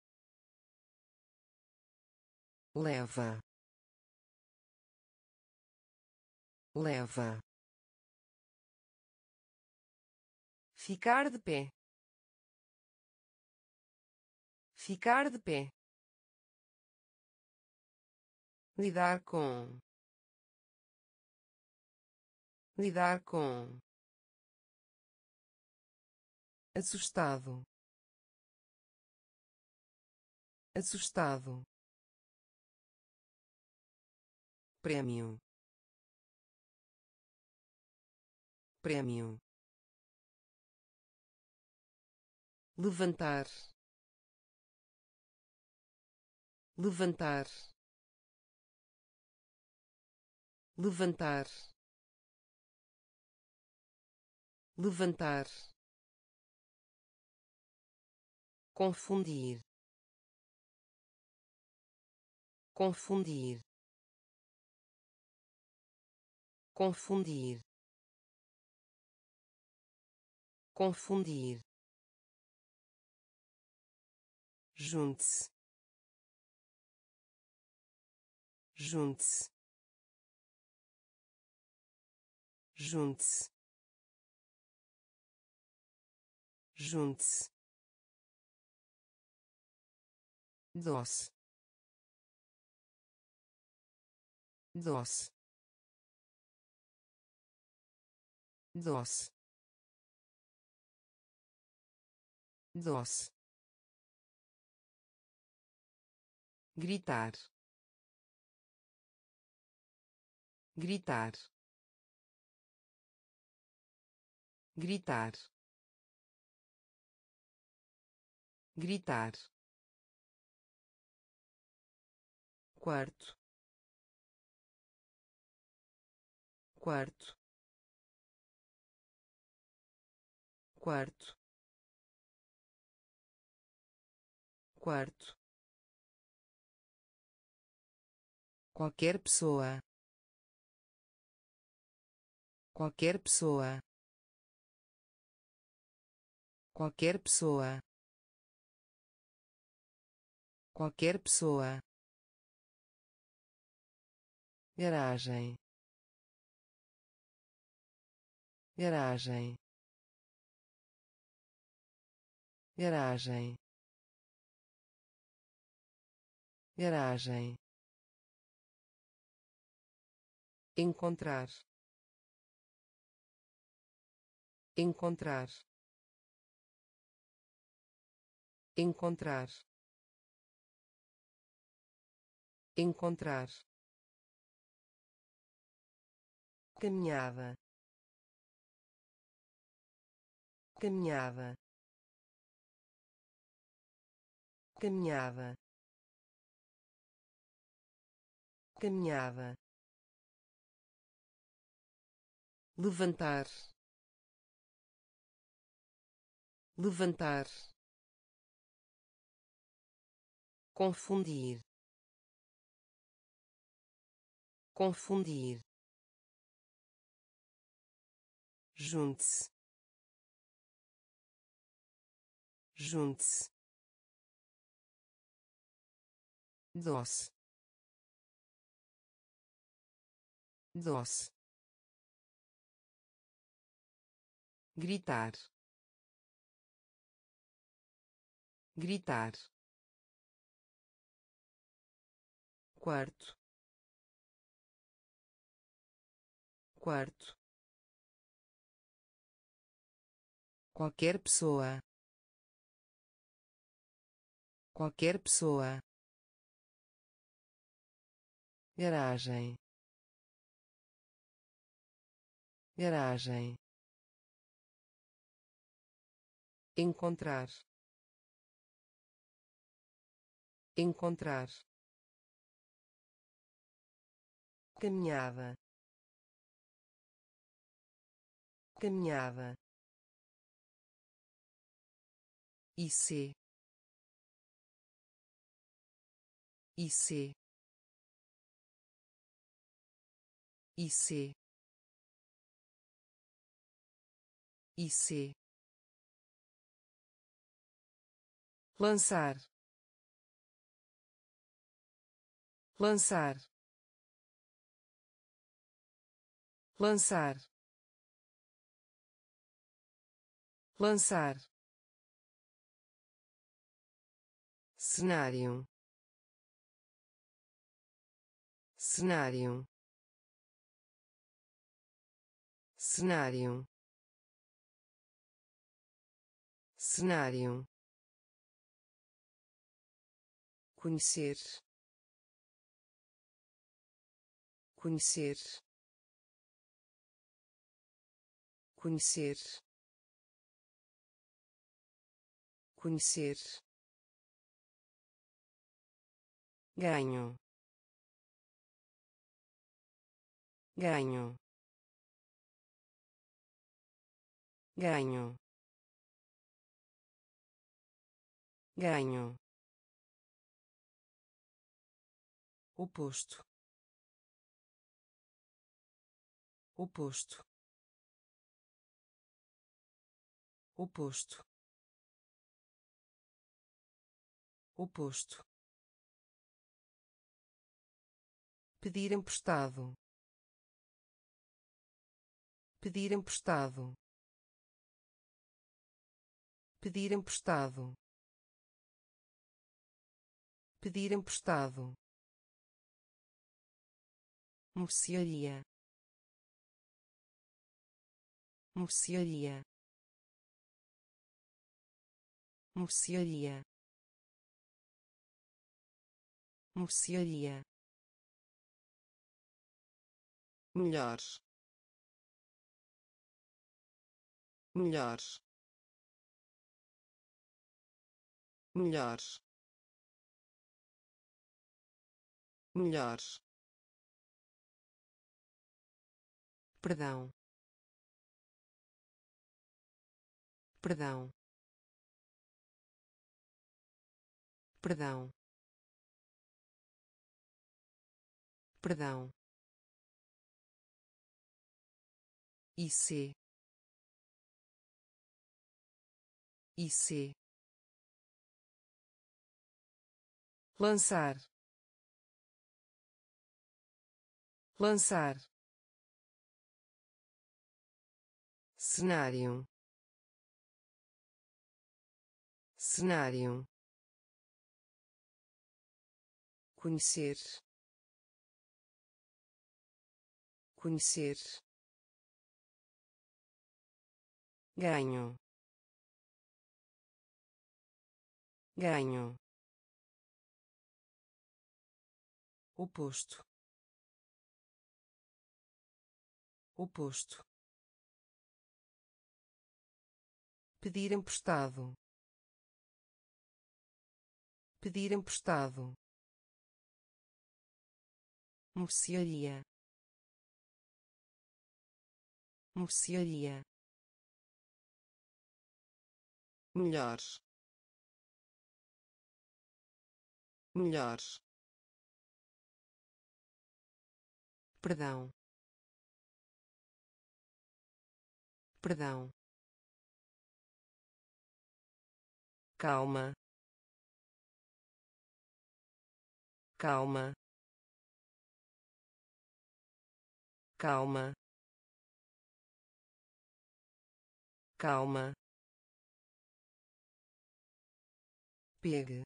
leva, leva, ficar de pé, ficar de pé, lidar com, lidar com, assustado, assustado, prêmio, prêmio, levantar, levantar, levantar, levantar, confundir, confundir, confundir, confundir, junte-se, junte-se, junte-se, junte-se, doce, doce, doce, doce, gritar, gritar, gritar, gritar, quarto, quarto, quarto, quarto, qualquer pessoa, qualquer pessoa, qualquer pessoa, qualquer pessoa, garagem, garagem, garagem, garagem, encontrar, encontrar, encontrar, encontrar, caminhada, caminhada, caminhada, caminhada, levantar, levantar, confundir, confundir, junte-se, junte-se, doce, doce, gritar, gritar, quarto, quarto, qualquer pessoa, qualquer pessoa, garagem, garagem, encontrar, encontrar, caminhada, caminhada, IC, IC, IC, IC, lançar, lançar, lançar, lançar, cenário, cenário, cenário, cenário, conhecer, conhecer, conhecer, conhecer, ganho, ganho, ganho, ganho, oposto, oposto, oposto, oposto, pedir emprestado, pedir emprestado, pedir emprestado, pedir emprestado, mercearia, mercearia, mercearia, mercearia, melhor, melhor, melhor, melhor, perdão, perdão, perdão, perdão, IC, IC, lançar, lançar, cenário, cenário, conhecer, conhecer, ganho, ganho, oposto, oposto, pedir emprestado, pedir emprestado, mercearia, mercearia, melhor, melhor, perdão, perdão, calma, calma, calma, calma, pegue,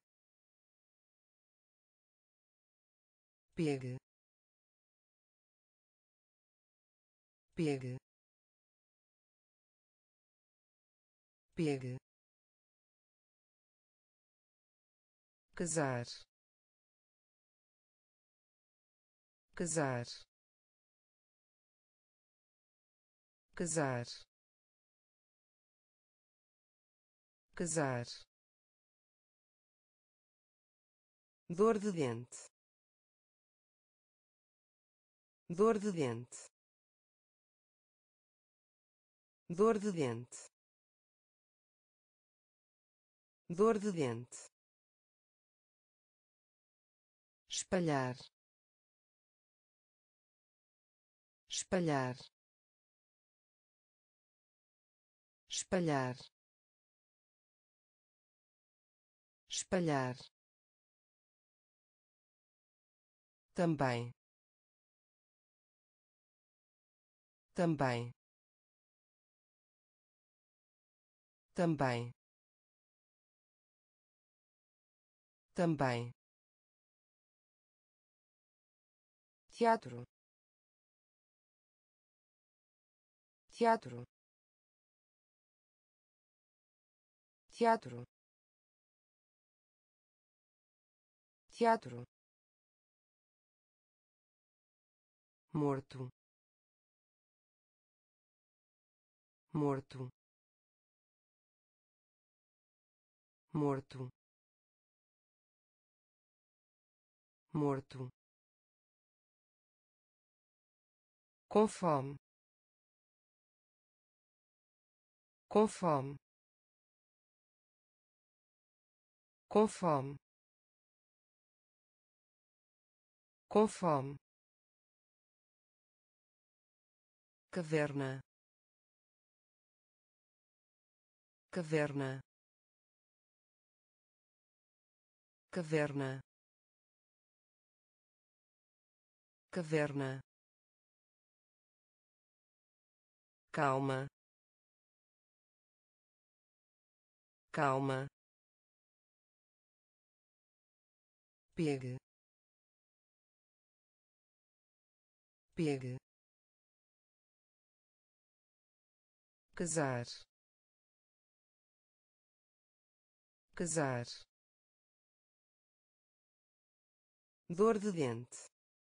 pegue, pegue, pegue, casar, casar, casar, casar, dor de dente, dor de dente, dor de dente, dor de dente, espalhar, espalhar, espalhar, espalhar, também, também, também, também, teatro, teatro, teatro, teatro, morto, morto, morto, morto, com fome, com fome, com fome, com fome, caverna, caverna, caverna, caverna, calma, calma, pegue, pegue, casar, casar, dor de dente,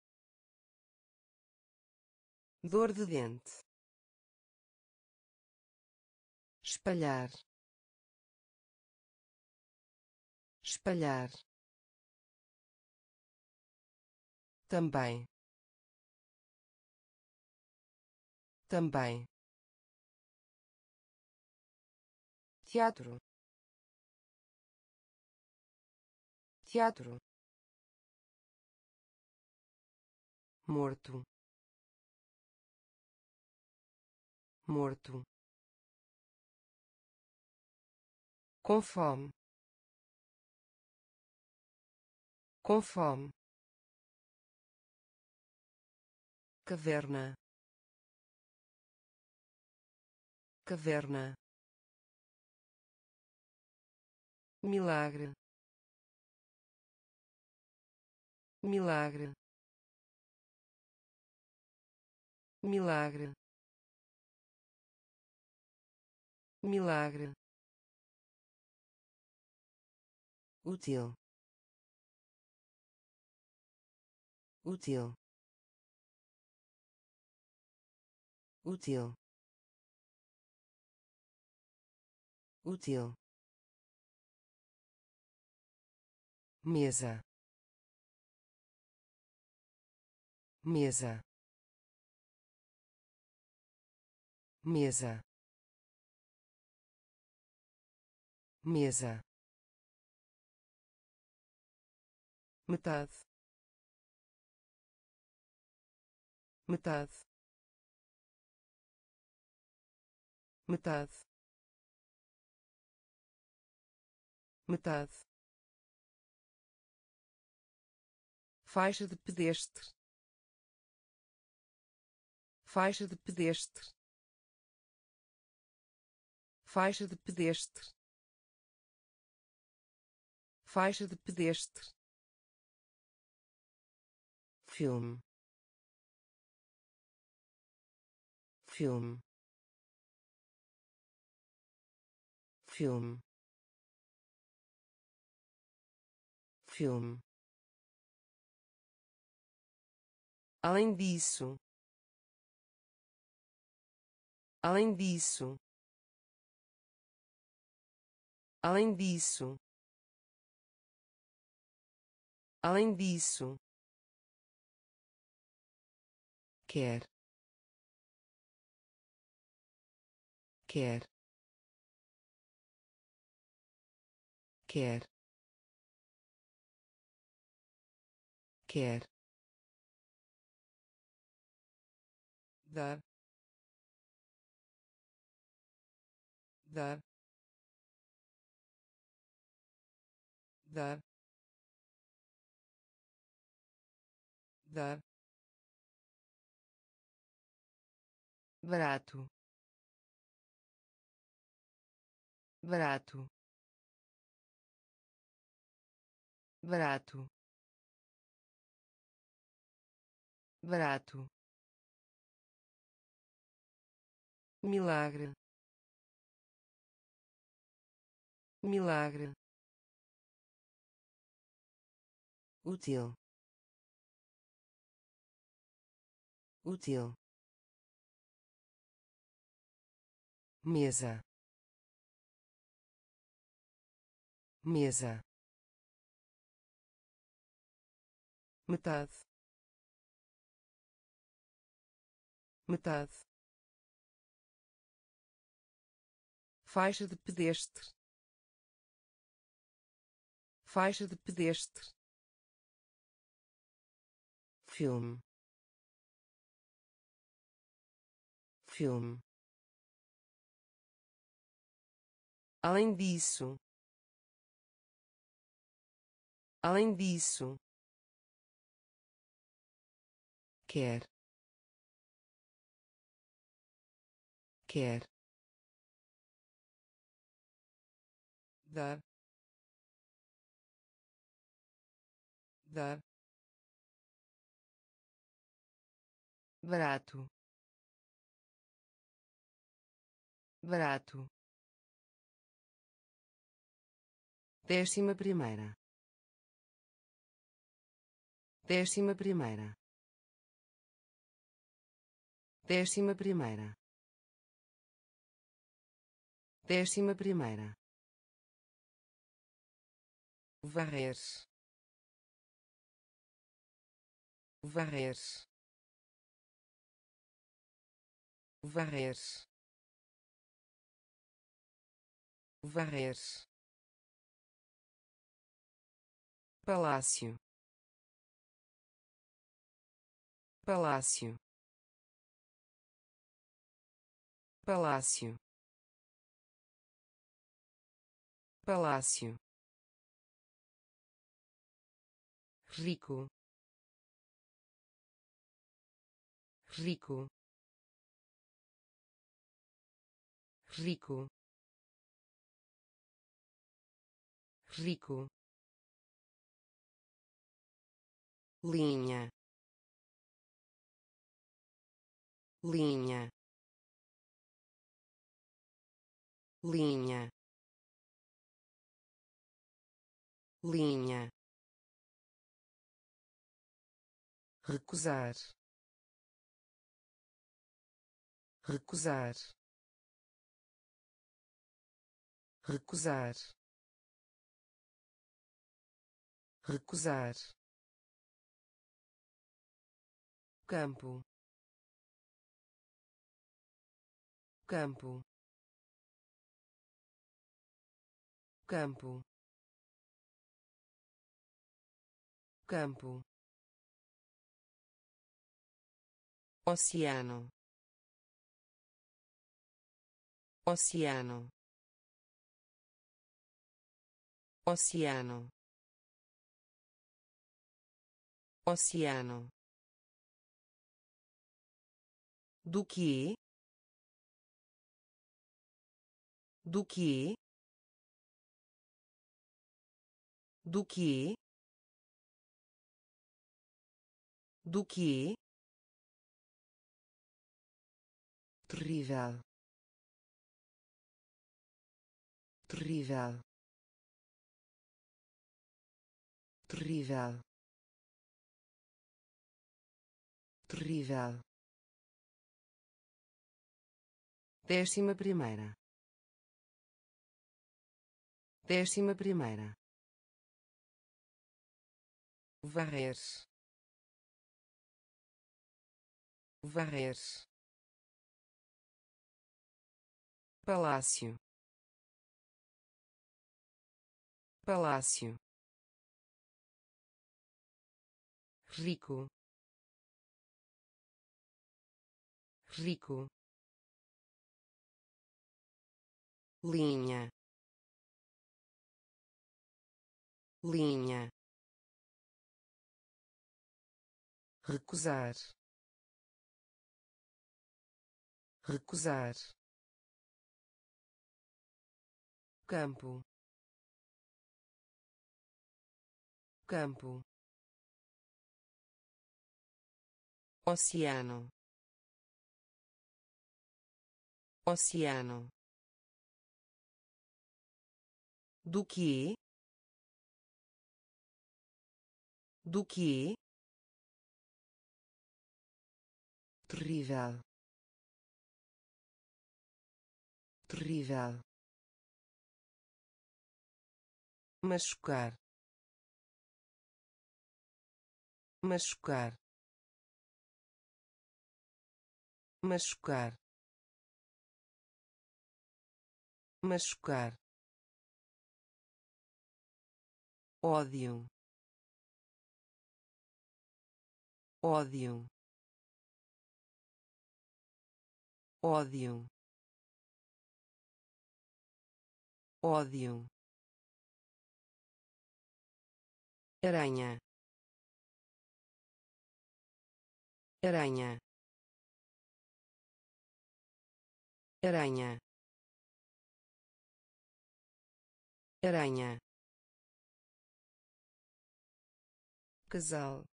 dor de dente, espalhar, espalhar, também, também, teatro, teatro, morto, morto, com fome, com fome, caverna, caverna, milagre, milagre, milagre, milagre, útil, útil, útil, útil, mesa, mesa, mesa, mesa, metade, metade, metade, metade, faixa de pedestre, faixa de pedestre, faixa de pedestre, faixa de pedestre, filme, filme, filme, filme. Além disso, além disso, além disso, além disso, quer, quer, quer, quer, dar, dar, dar, dar, barato, barato, barato, barato, milagre, milagre, útil, útil, mesa, mesa, metade, metade, faixa de pedestre, faixa de pedestre, filme, filme. Além disso, além disso, quer, quer, dar, dar, barato, barato, 11ª, 11ª, 11ª, 11ª, varrer, varrer, varrer, varrer, palácio, palácio, palácio, palácio, rico, rico, rico, rico, linha, linha, linha, linha, recusar, recusar, recusar, recusar, campo, campo, campo, campo, oceano, oceano, oceano, oceano, do que, do que, do que, do que, terrível, terrível, terrível, terrível, 11ª, 11ª, varrer, varrer, palácio, palácio, rico, rico, linha, linha, recusar, recusar, campo, campo, oceano, oceano, do que, do que, terrível, terrível, machucar, machucar, machucar, machucar, ódio, ódio, ódio, ódio, aranha, aranha, aranha, aranha, casal,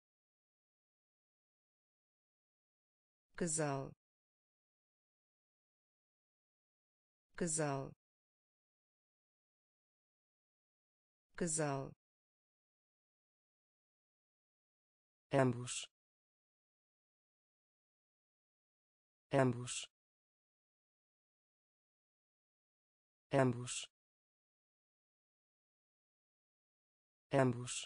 casal, casal, casal, ambos, ambos, ambos, ambos,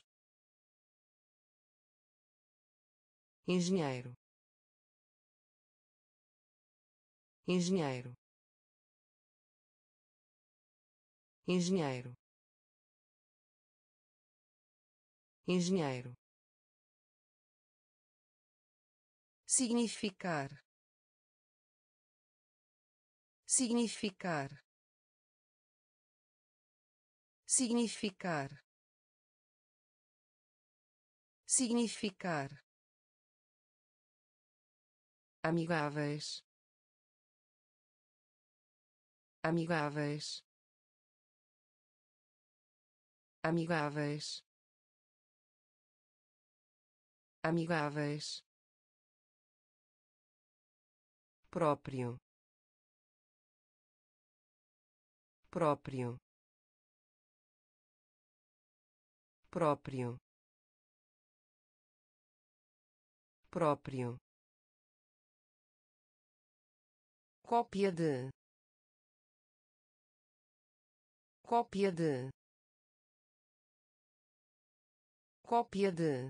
engenheiro, engenheiro, engenheiro, engenheiro, significar, significar, significar, significar, amigáveis, amigáveis, amigáveis, amigáveis, próprio, próprio, próprio, próprio, cópia de, cópia de, cópia de,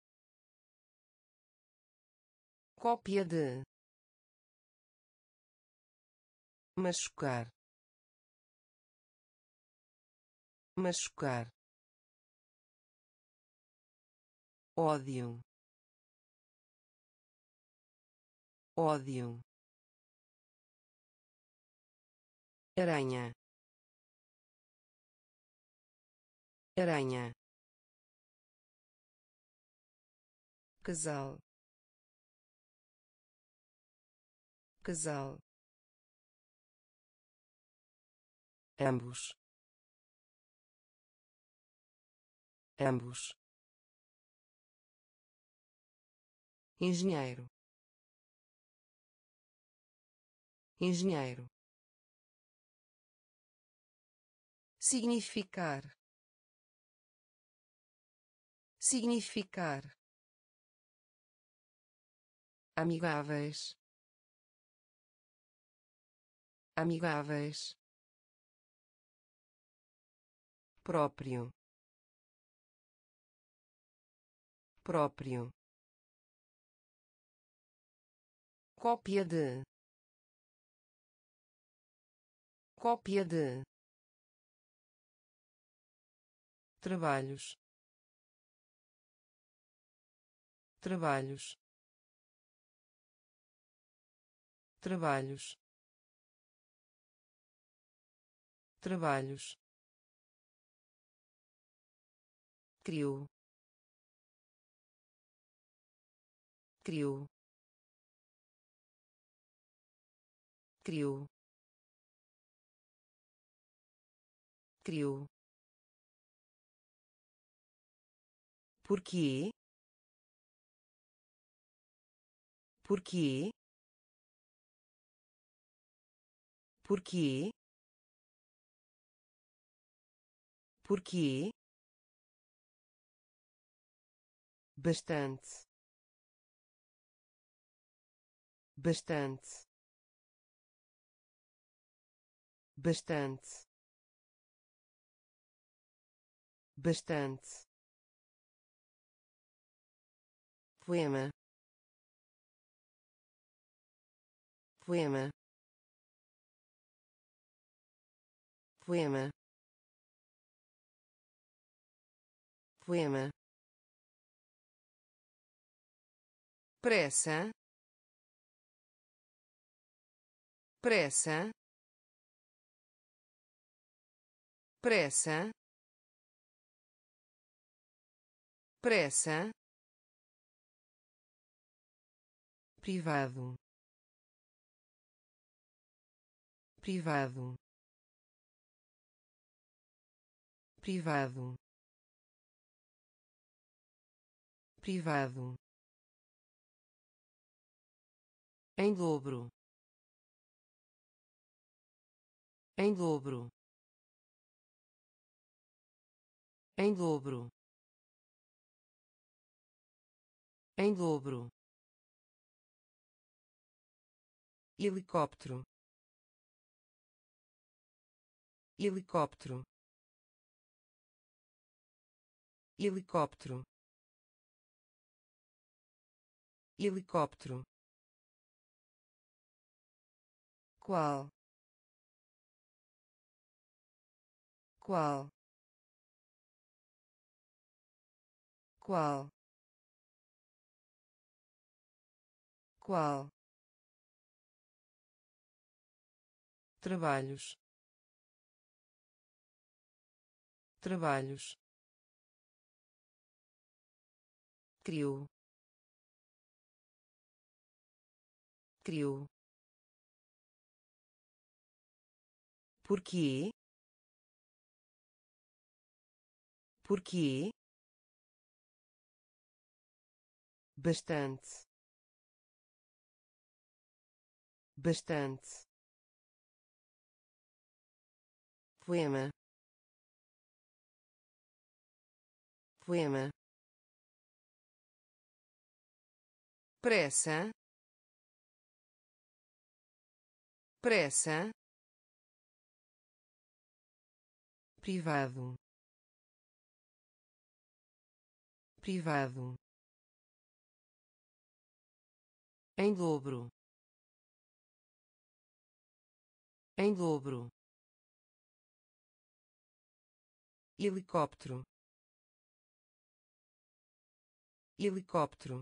cópia de, machucar, machucar, ódio, ódio, aranha, aranha, casal, casal, ambos, ambos, engenheiro, engenheiro, significar, significar, amigáveis, amigáveis, próprio, próprio, cópia de, cópia de, trabalhos, trabalhos, trabalhos, trabalhos, criou, criou, criou, criou, porquê, porquê, porquê, porquê, bastante, bastante, bastante, bastante, poema, poema, poema, poema, pressa, pressa, pressa, pressa, privado, privado, privado, privado, em dobro, em dobro, em dobro, em dobro, helicóptero, helicóptero, helicóptero, helicóptero, qual, qual, qual, qual, trabalhos, trabalhos, criou, criou, porquê, porquê, bastante, bastante, poema, poema, pressa, pressa, privado, privado, em dobro, em dobro, helicóptero, helicóptero,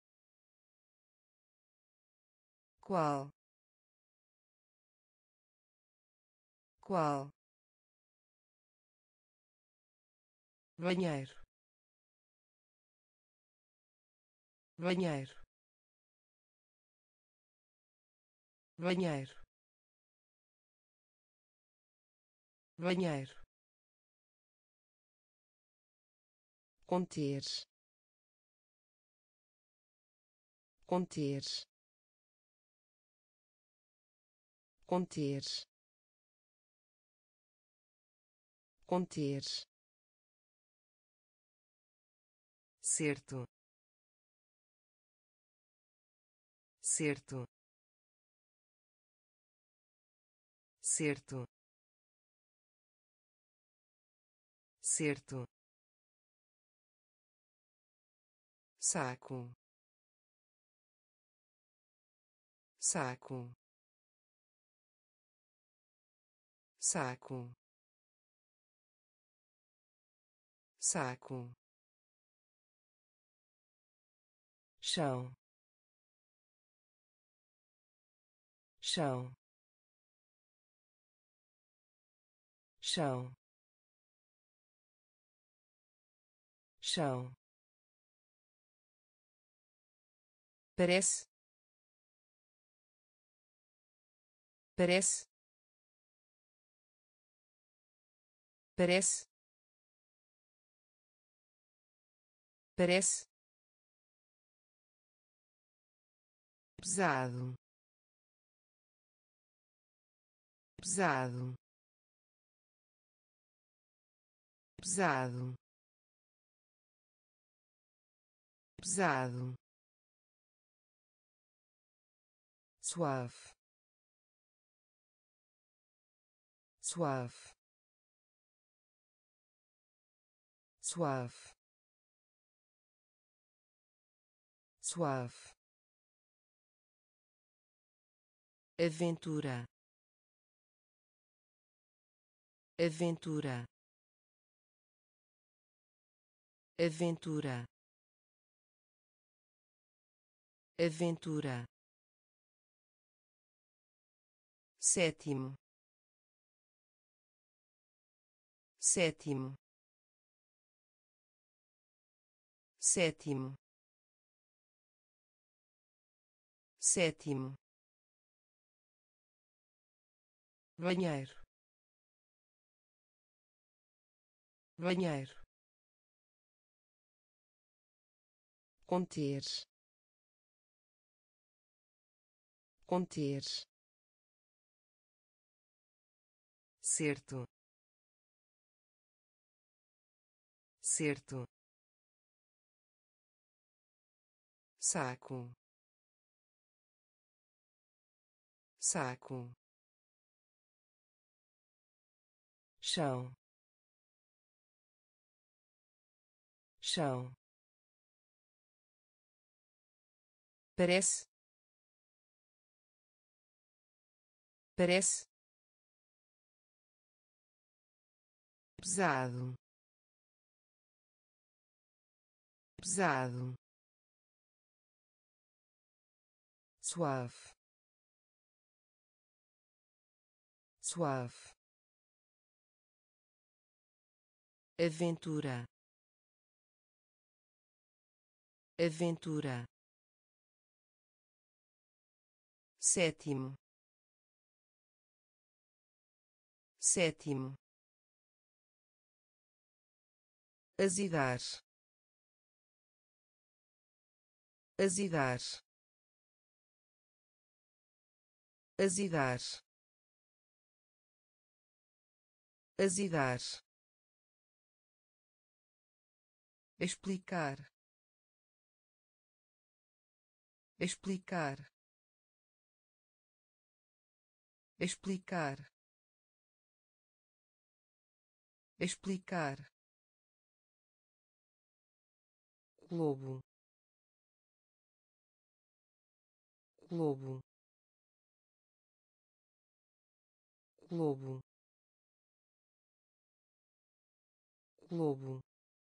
qual, qual, banheiro, banheiro, banheiro, banheiro, conter, conter, conter, conter, certo, certo, certo, certo, saco, saco, saco, saco, chão, chão, chão, chão, parece, parece, parece, parece, pesado, pesado, pesado, pesado, suave, suave, suave, suave, aventura, aventura, aventura, aventura, sétimo, sétimo, sétimo, sétimo, banheiro, banheiro, conter, conter, certo, certo, saco, saco, chão, chão, parece, parece, pesado, pesado, suave, suave, aventura, aventura, sétimo, sétimo, azedar, azedar, azedar, azedar, explicar, explicar, explicar, explicar, globo, globo, globo, globo,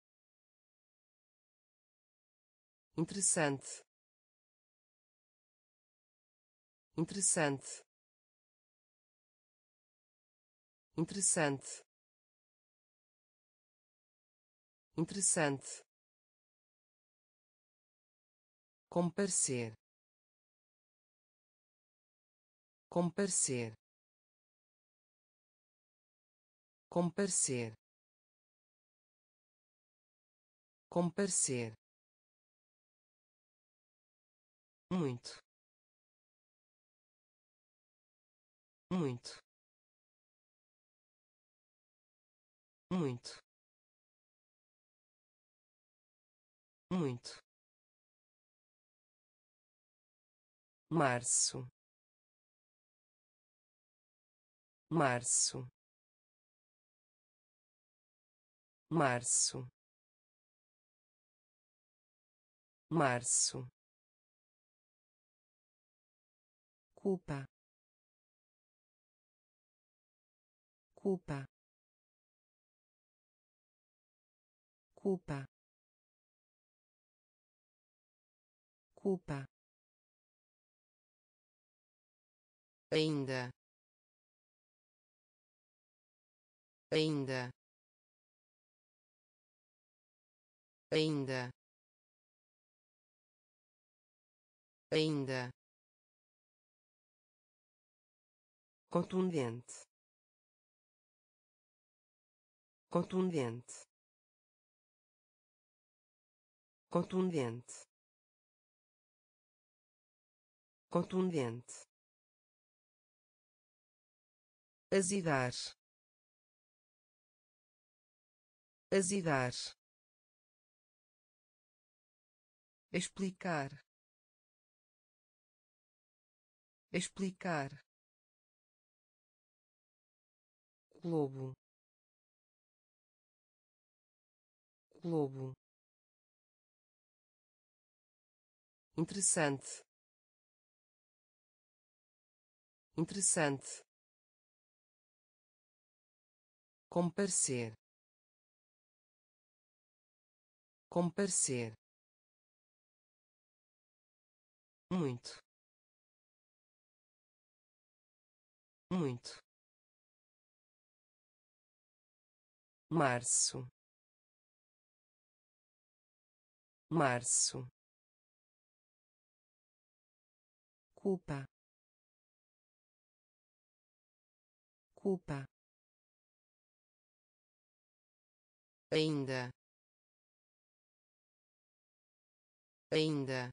interessante, interessante, interessante, interessante, comparecer, comparecer, comparecer, comparecer, muito, muito, muito, muito, março, março, março, março, culpa, culpa, culpa, culpa, ainda, ainda, ainda, ainda, contundente, contundente, contundente, contundente, azedar, azedar, explicar, explicar, globo, globo, interessante, interessante, comparecer, comparecer, muito, muito, março, março, culpa, culpa, ainda, ainda,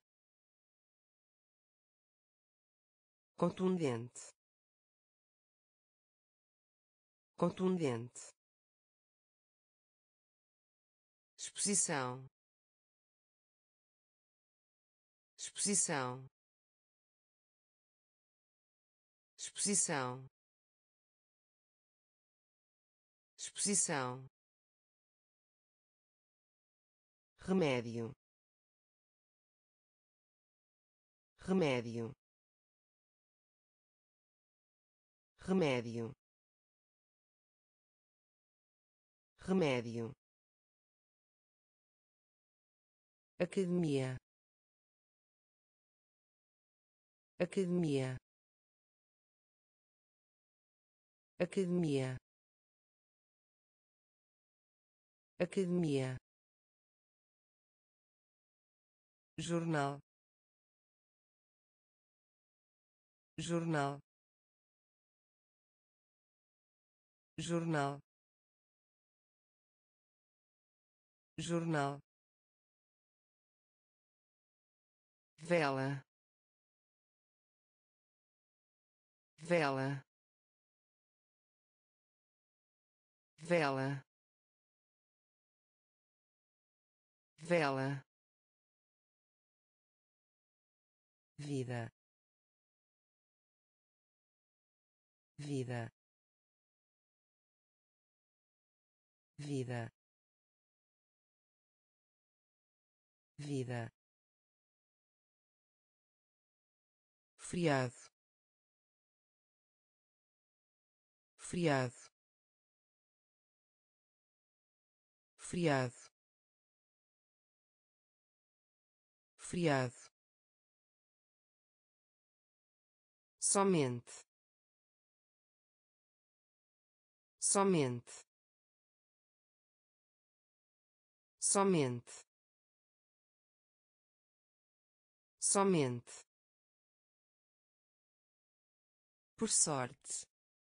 contundente, contundente, exposição, exposição, exposição, exposição, remédio, remédio, remédio, remédio, academia, academia, academia, academia, jornal, jornal, jornal, jornal, vela, vela, vela, vela, vida, vida, vida, vida, friado, friado, friado, friado, somente, somente, somente, somente, por sorte,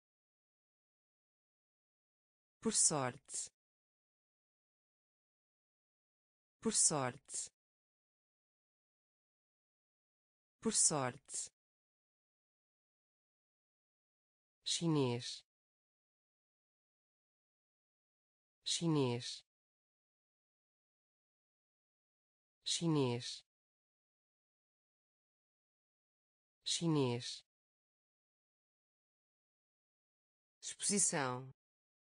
por sorte, por sorte, por sorte, chinês, chinês, chinês, chinês, exposição,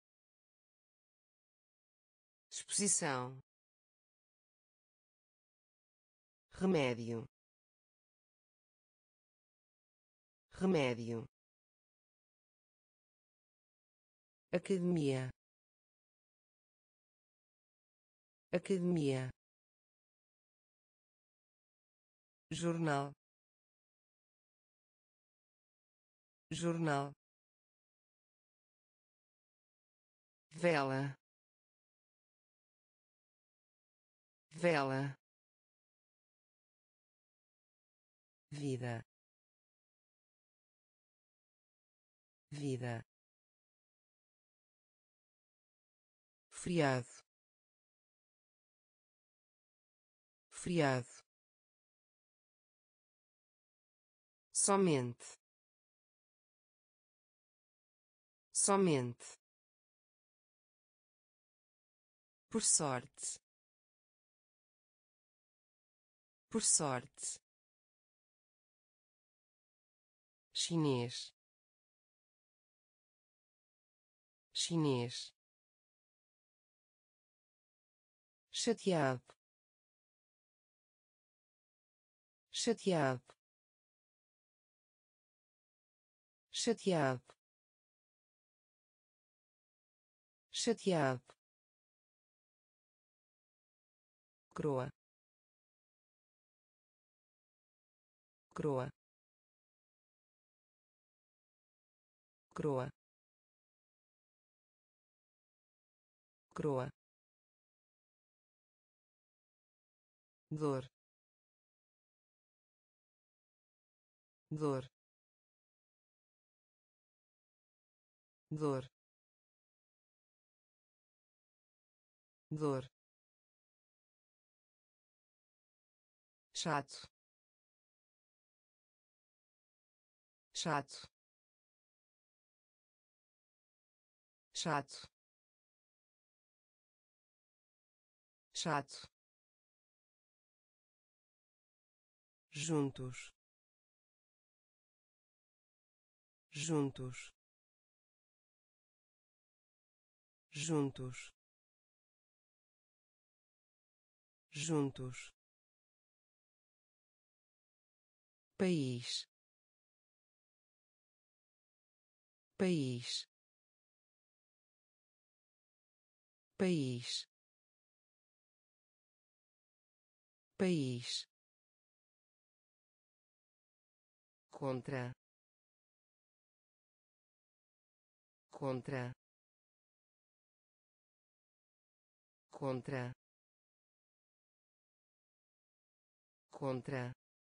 exposição, remédio, remédio, academia, academia, jornal, jornal, vela, vela, vida, vida, friado, friado, somente, somente, por sorte, por sorte, chinês, chinês, chateado, chateado, chateado, chateado, coroa, coroa, coroa, coroa, dor, dor, dor, dor, chato, chato, chato, chato, juntos, juntos, juntos, juntos, país, país, país, país, contra, contra, contra, contra,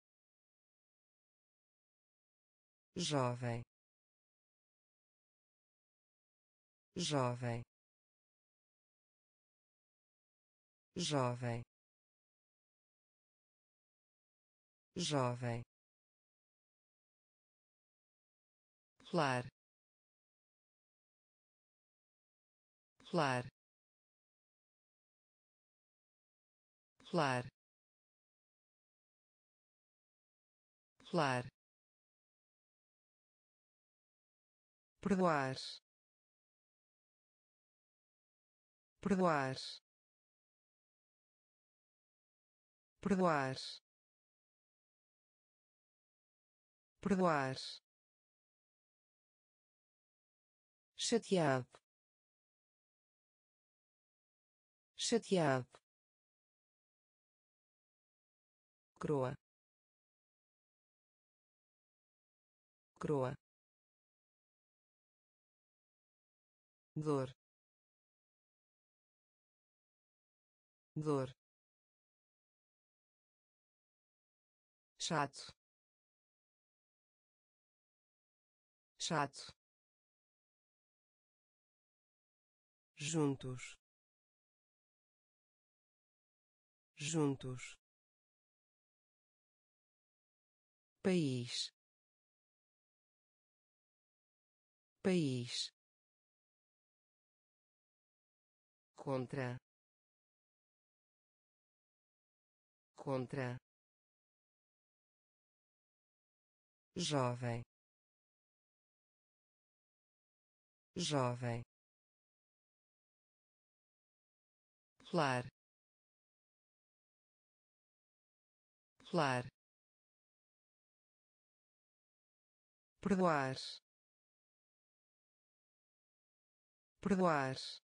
jovem, jovem, jovem, jovem, pular, pular, pular, pular, perdoar, perdoar, perdoar, perdoar, chateado, chateado, coroa, coroa, dor, dor, chato, chato, juntos, juntos, país, país, contra, contra, jovem, jovem, pular, pular, perdoar, perdoar,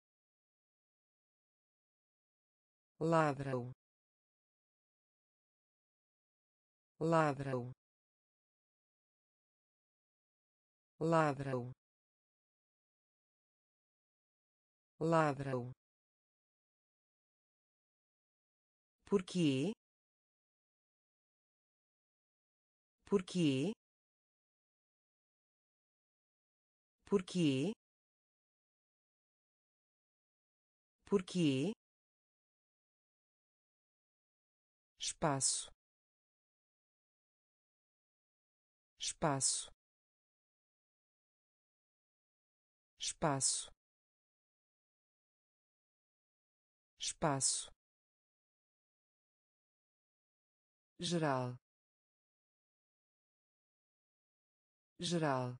ladrão, ladrão, ladrão, ladrão, porquê, porquê, porquê, porquê, espaço, espaço, espaço, espaço, geral, geral,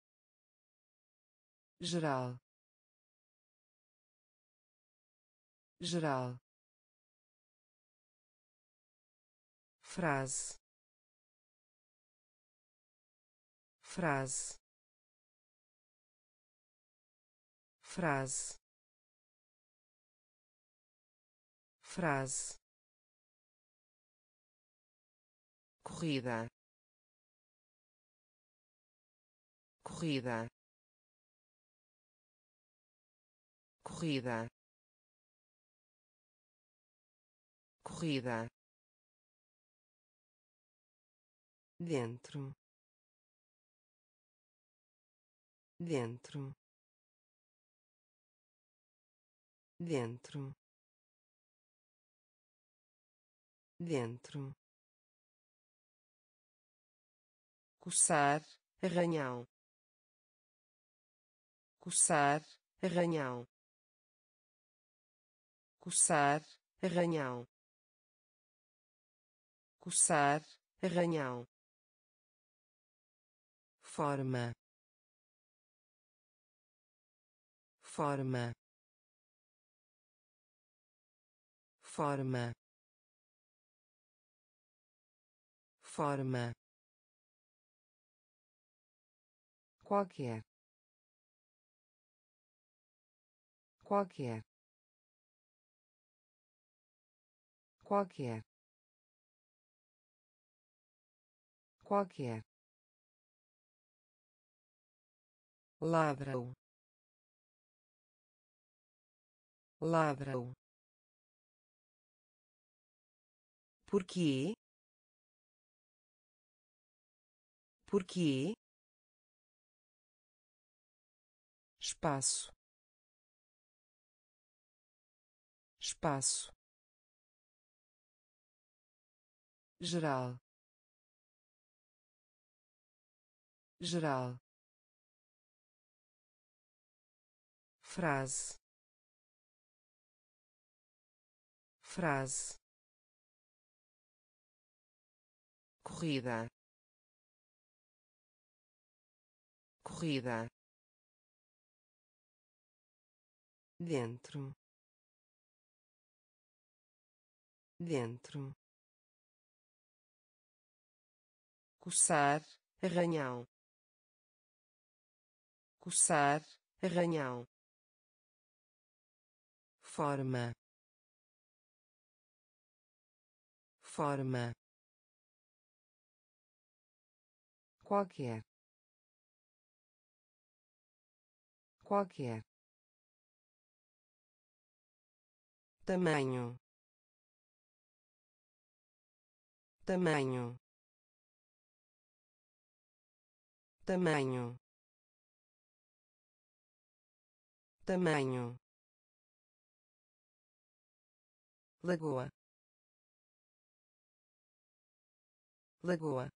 geral, geral, frase, frase, frase, frase, corrida, corrida, corrida, corrida, dentro, dentro, dentro, dentro, coçar, arranhão, coçar, arranhão, coçar, arranhão, coçar, arranhão, forma, forma, forma, forma, qualquer, qualquer, qualquer, qualquer, ladrão, ladrão, porquê, porquê, espaço, espaço, geral, geral, frase, frase, corrida, corrida, dentro, dentro, coçar, arranhão, coçar, arranhão, forma, forma, qualquer, qualquer, tamanho, tamanho, tamanho, tamanho, lagoa, lagoa,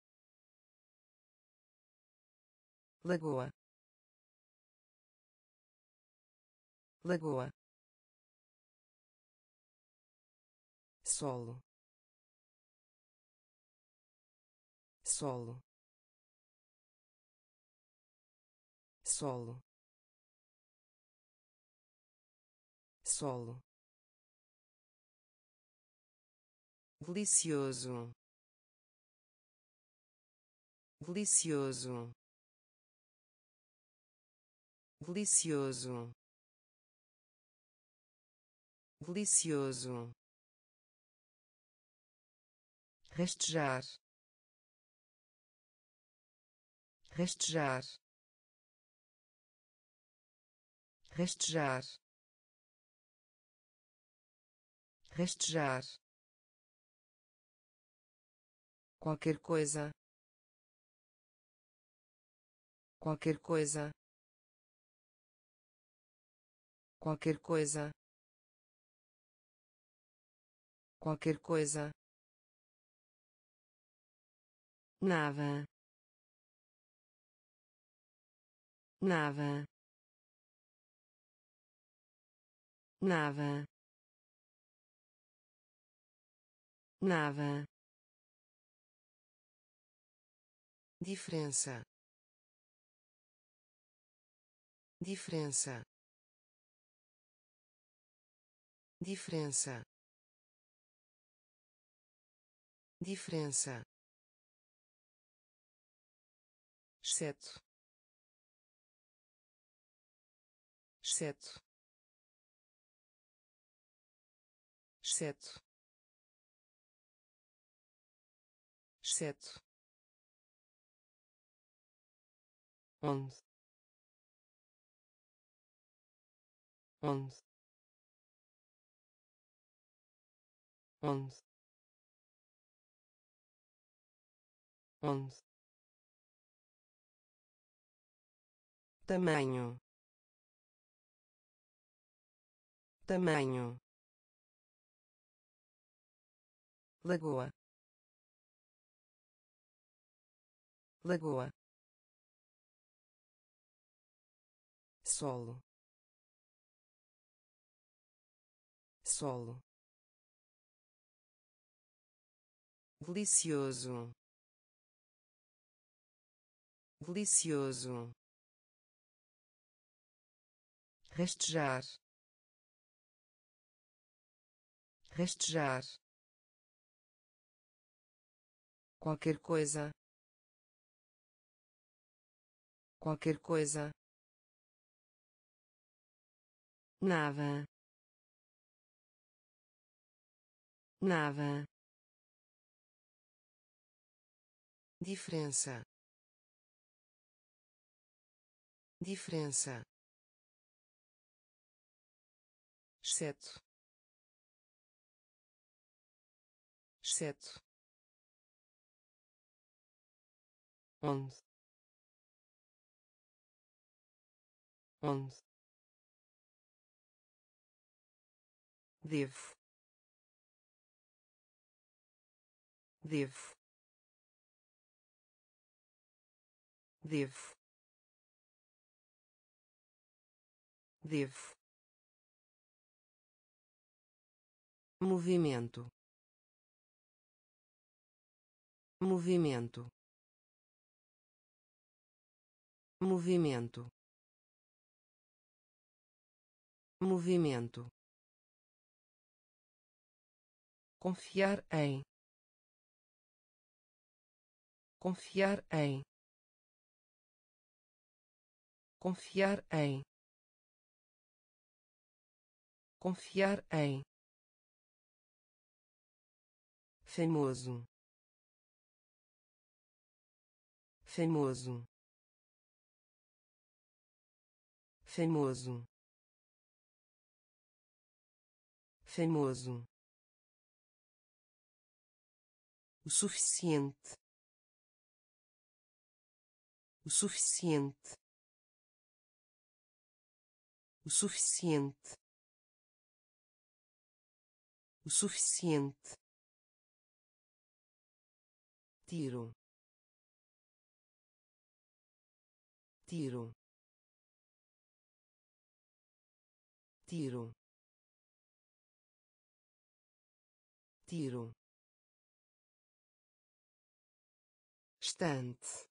lagoa, lagoa, solo, solo, solo, solo, delicioso, delicioso, delicioso, delicioso, rastejar, rastejar, rastejar, rastejar, qualquer coisa, qualquer coisa, qualquer coisa, qualquer coisa, nada, nada, nada, nada, diferença, diferença, diferença, diferença, exceto, exceto, exceto, exceto, onde, onde, onde, onde, tamanho, tamanho, lagoa, lagoa, solo, solo, delicioso, delicioso, rastejar, rastejar, qualquer coisa, nada, nada, diferença, diferença, exceto, exceto, onde, onde, devo, devo, devo, devo, movimento, movimento, movimento, movimento, confiar em, confiar em, confiar em, confiar em, famoso, famoso, famoso, famoso, o suficiente, o suficiente, o suficiente, o suficiente, tiro, tiro, tiro, tiro, estante,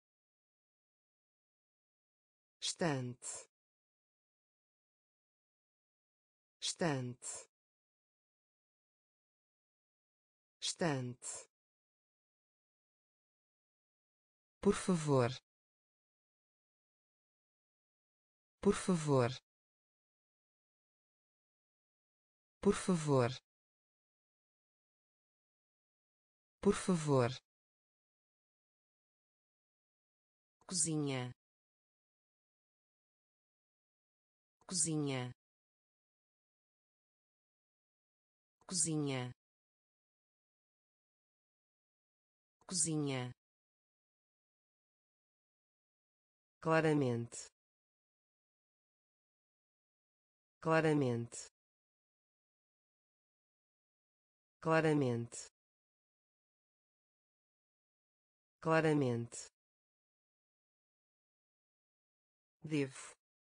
estante, estante, estante, por favor, por favor, por favor, por favor, cozinha, cozinha, cozinha, cozinha, claramente, claramente, claramente, claramente, devo,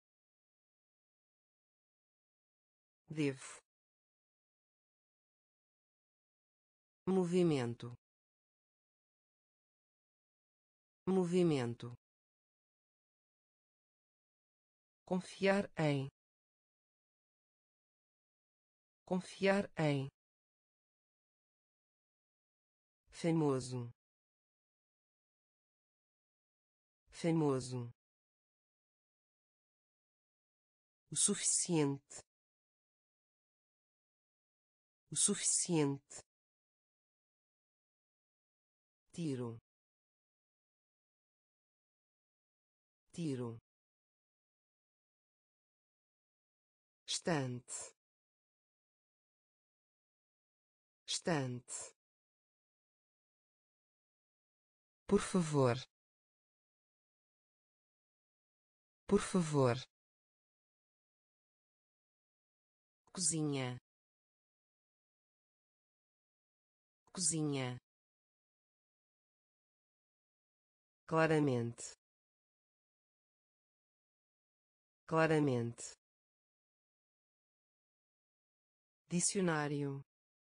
devo, movimento, movimento, confiar em, confiar em, famoso, famoso, o suficiente, o suficiente, tiro, tiro, estante, estante, por favor, por favor, cozinha, cozinha, claramente, claramente, dicionário,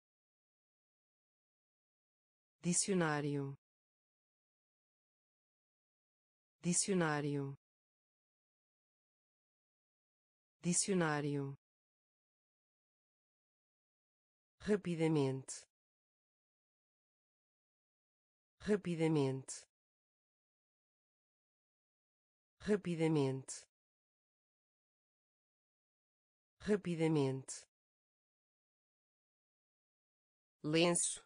dicionário, dicionário, dicionário, rapidamente, rapidamente, rapidamente, rapidamente, lenço,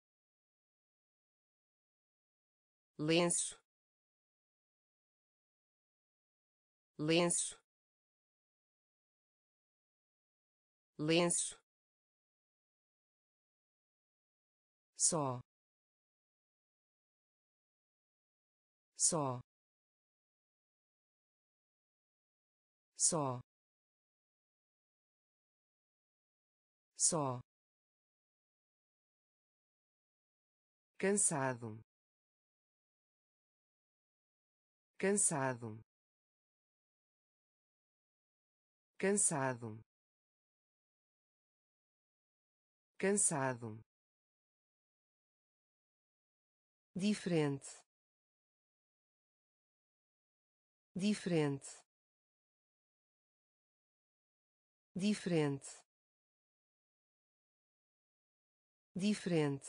lenço, lenço, lenço, só, só, só, só, cansado, cansado, cansado, cansado, diferente, diferente, diferente, diferente,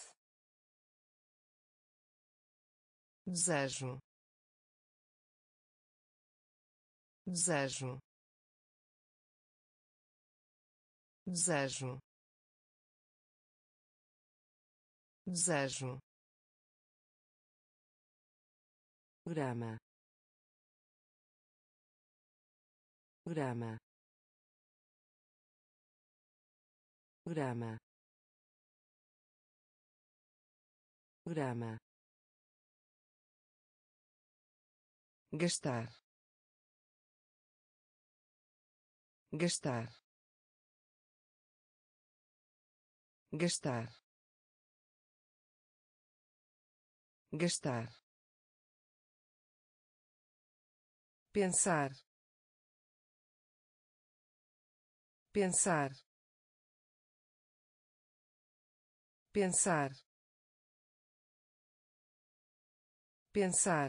desejo, desejo, desejo, desejo, grama, grama, grama, grama, gastar, gastar, gastar, gastar, pensar, pensar, pensar, pensar,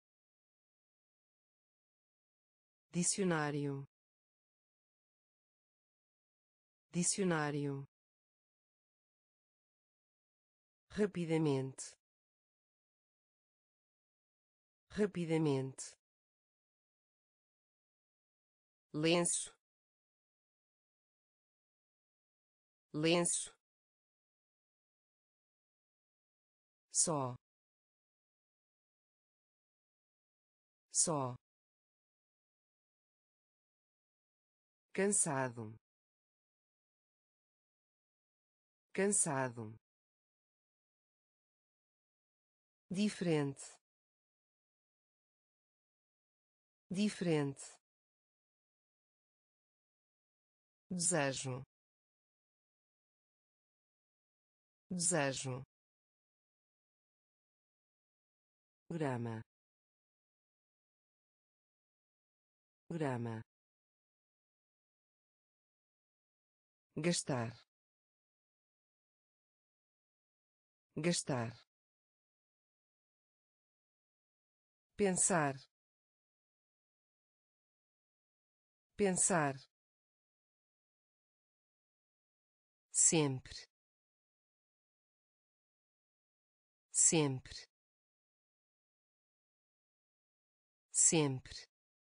dicionário, dicionário, rapidamente, rapidamente, lenço, lenço, só, só, cansado, cansado, diferente, diferente, desejo, desejo, grama, grama, gastar, gastar, pensar, pensar, sempre, sempre, sempre,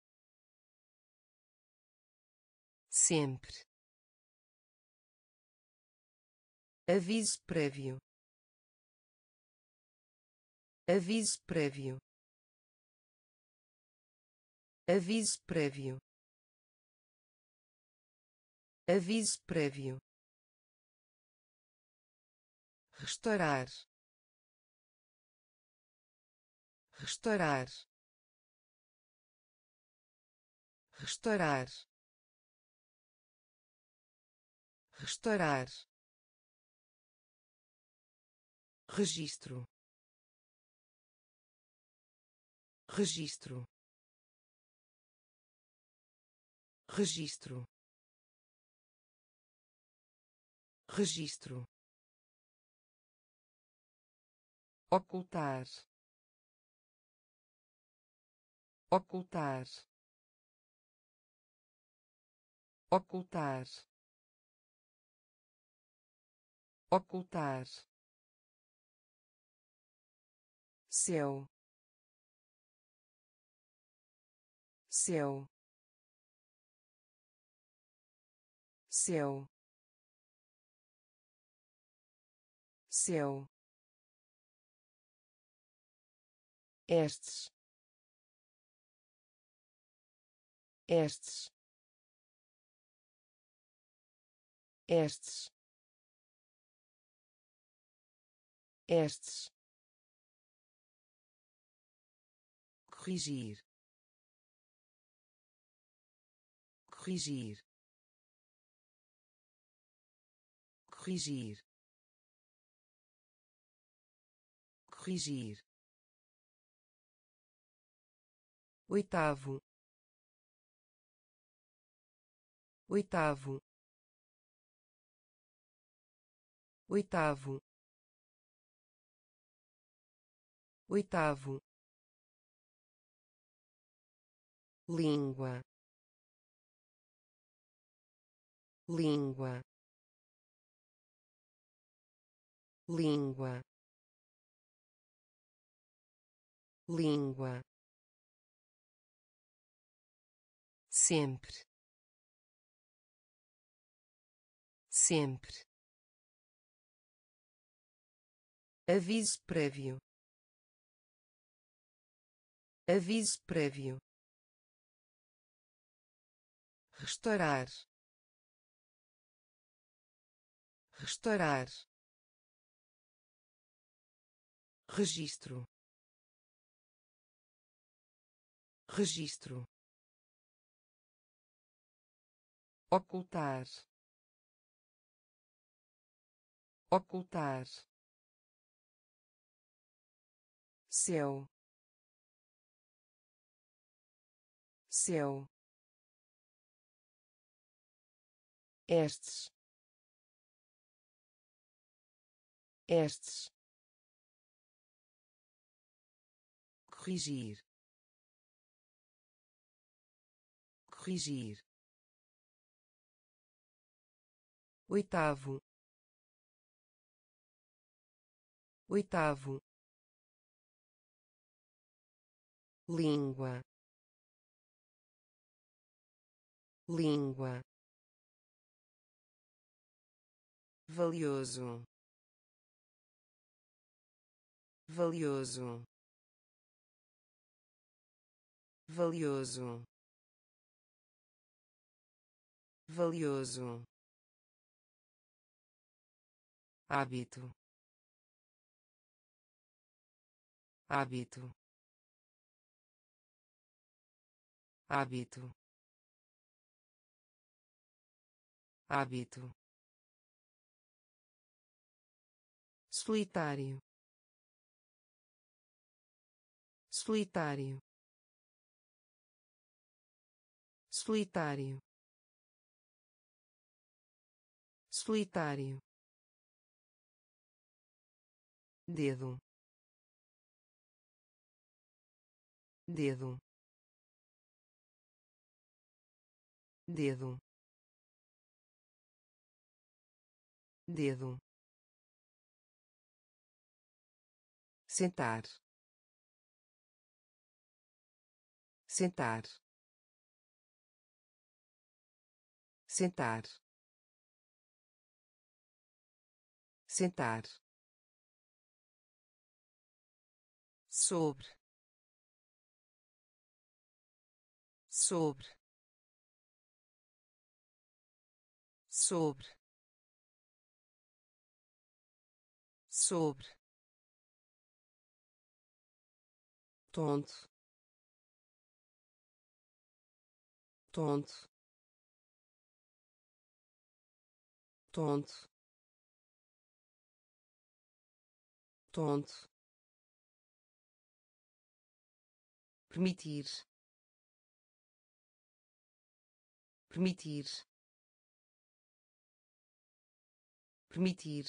sempre, aviso prévio, aviso prévio, aviso prévio, aviso prévio, restaurar, restaurar, restaurar, restaurar, registro, registro, registro, registro, ocultar, ocultar, ocultar, ocultar, céu, céu, céu, céu, estes, estes, estes, estes, corrigir, corrigir, corrigir, corrigir, oitavo, oitavo, oitavo, oitavo, língua, língua, língua, língua, sempre, sempre, aviso prévio, aviso prévio, restaurar, restaurar, registro, registro, ocultar, ocultar, céu, céu, estes, estes, corrigir, corrigir, oitavo, oitavo, língua, língua, valioso, valioso, valioso, valioso, hábito, hábito, hábito, hábito, solitário, solitário, solitário, solitário, dedo, dedo, dedo, dedo, sentar, sentar, sentar, sentar, sobre, sobre, sobre, sobre, tonto, tonto, tonto, tonto, permitir, permitir, permitir,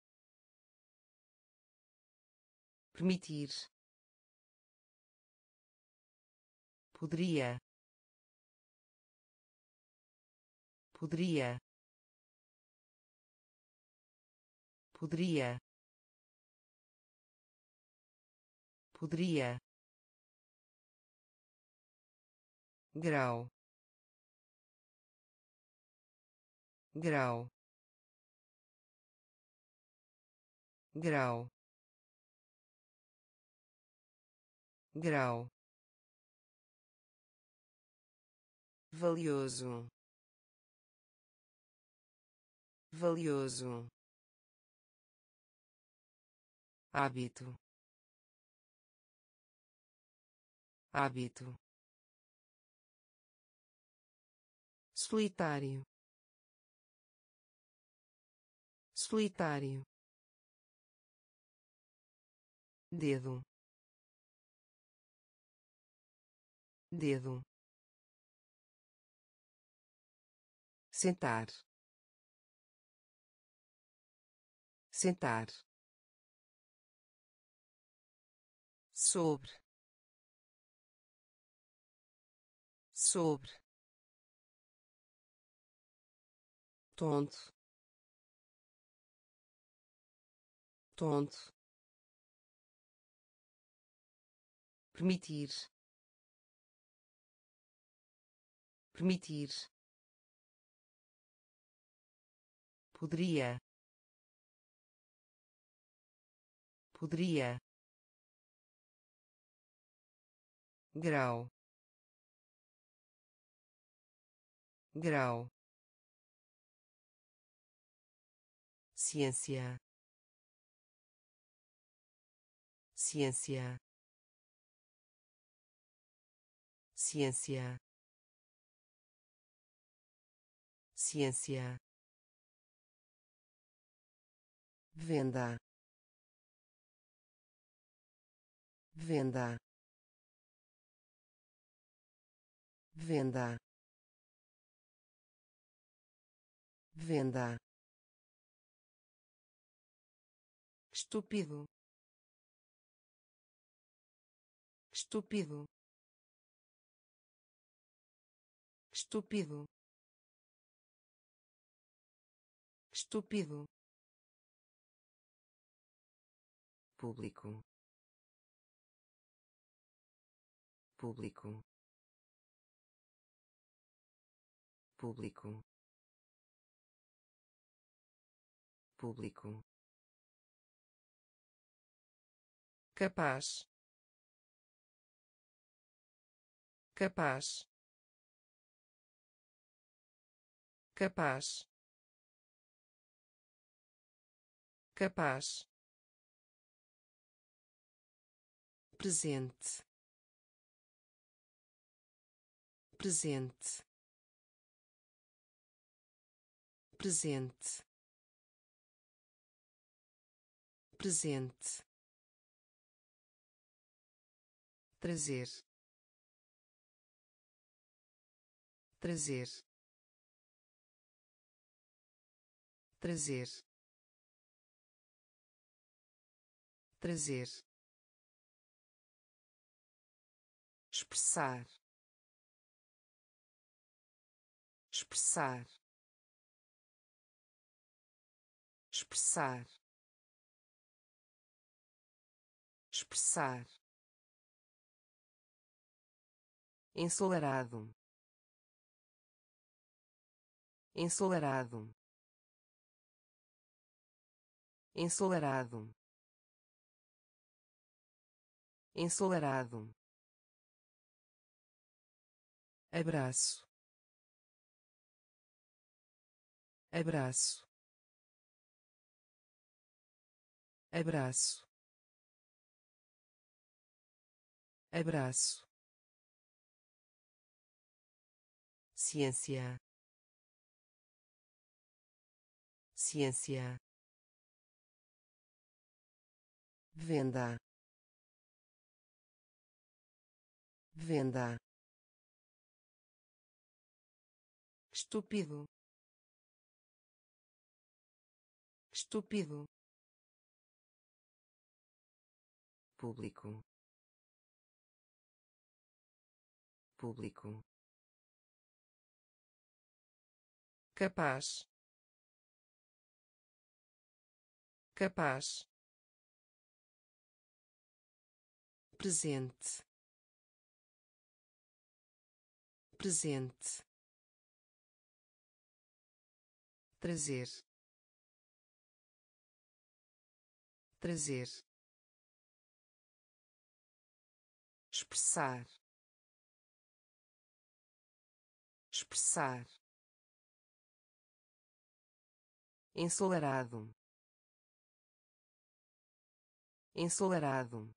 permitir, poderia, poderia, poderia, poderia, grau, grau, grau, grau, valioso, valioso, hábito, hábito, solitário, solitário, dedo, dedo, sentar, sentar, sobre, sobre, tonto, tonto, permitir, permitir, poderia, poderia, grau, grau, ciência, ciência, ciência, ciência, venda, venda, venda, venda, estúpido, estúpido, estúpido, estúpido, público, público, público, público, capaz, capaz, capaz, capaz, presente, presente, presente, presente, trazer, trazer, trazer, trazer, expressar, expressar, expressar, expressar, ensolarado, ensolarado, ensolarado, ensolarado, abraço, abraço, abraço, abraço, ciência, ciência, venda, venda, estúpido, estúpido, público, público, capaz, capaz, presente, presente, trazer, trazer, expressar, expressar, ensolarado, ensolarado,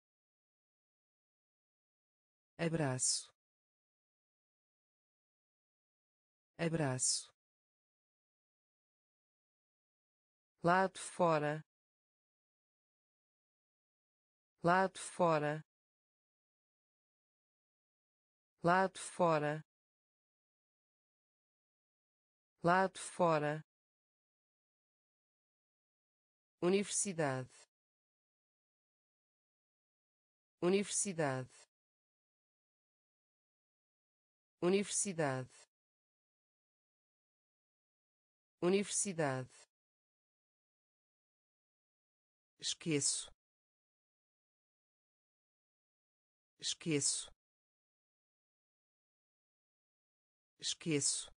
abraço, abraço, lado fora, lado fora, lado fora, lado fora, universidade, universidade, universidade, universidade, esqueço, esqueço, esqueço,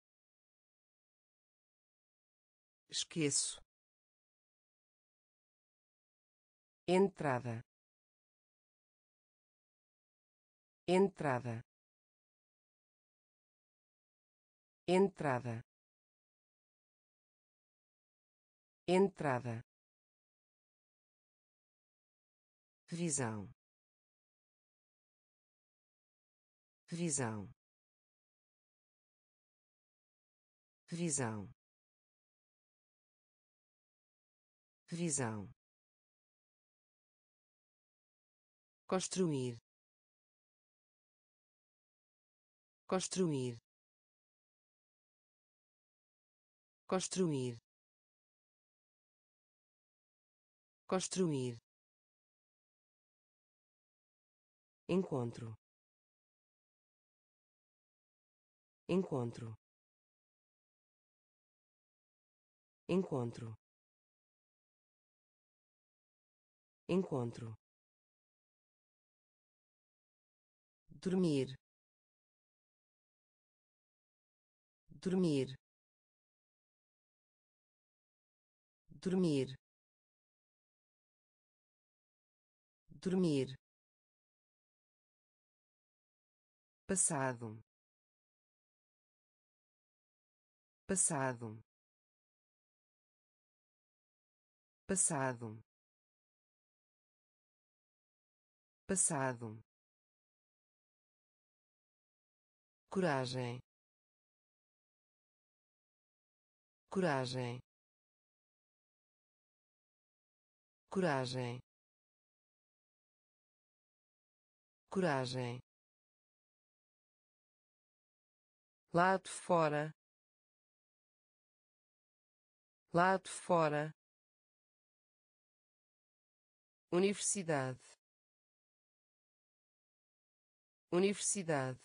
esqueço, entrada, entrada, entrada, entrada, visão, visão, visão, visão, construir, construir, construir, construir, encontro, encontro, encontro, encontro, dormir, dormir, dormir, dormir, passado, passado, passado, passado, coragem, coragem, coragem, coragem, lado fora, lado fora, universidade, universidade,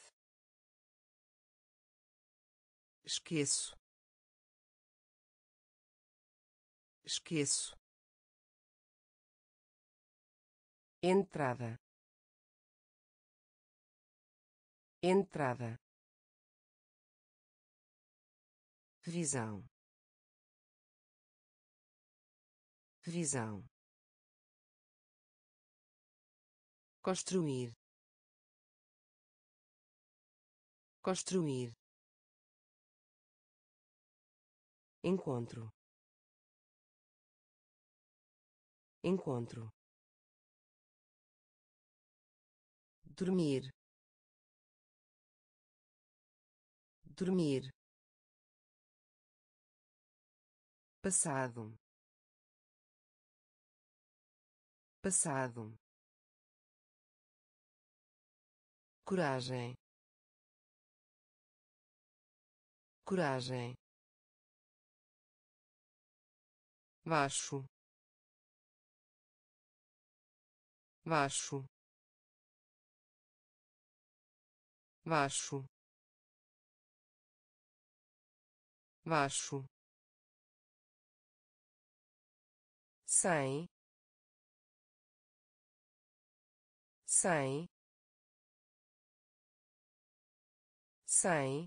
esqueço, esqueço, entrada, entrada, visão, visão, construir, construir, encontro, encontro, dormir, dormir, passado, passado, coragem, coragem, baixo, baixo, baixo, baixo, sem, sem, sem,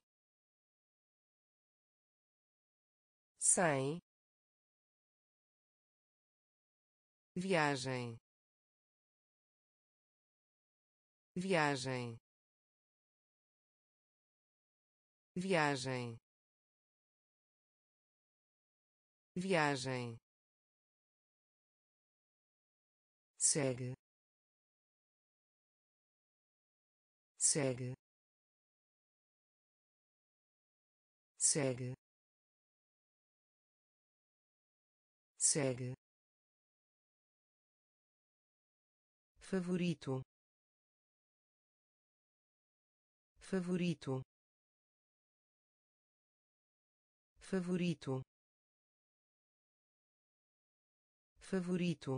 sem, viagem, viagem, viagem, viagem, segue, segue, segue, segue, favorito, favorito, favorito, favorito,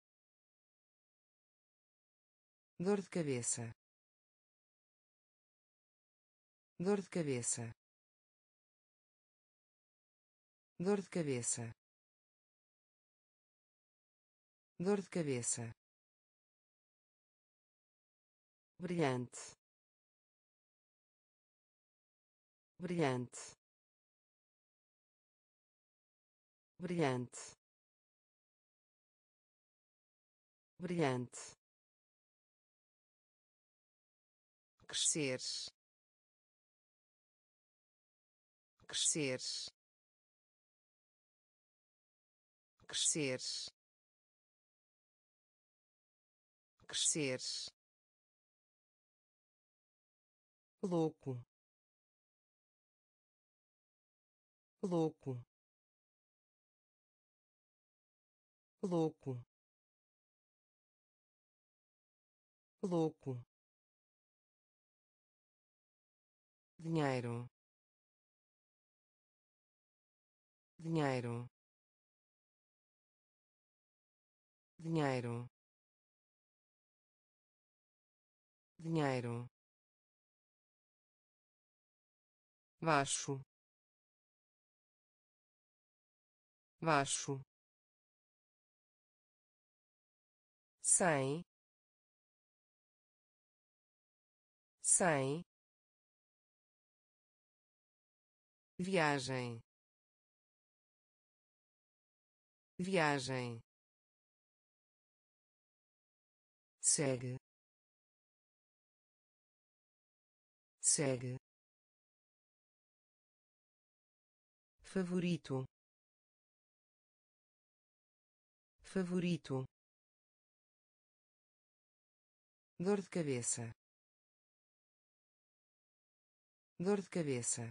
dor de cabeça, dor de cabeça, dor de cabeça, dor de cabeça, brilhante, brilhante, brilhante, brilhante, crescer, crescer, crescer, crescer, louco, louco, louco, louco, dinheiro, dinheiro, dinheiro, dinheiro, baixo, baixo, sem, sem, viagem, viagem, segue, segue, favorito, favorito, dor de cabeça, dor de cabeça,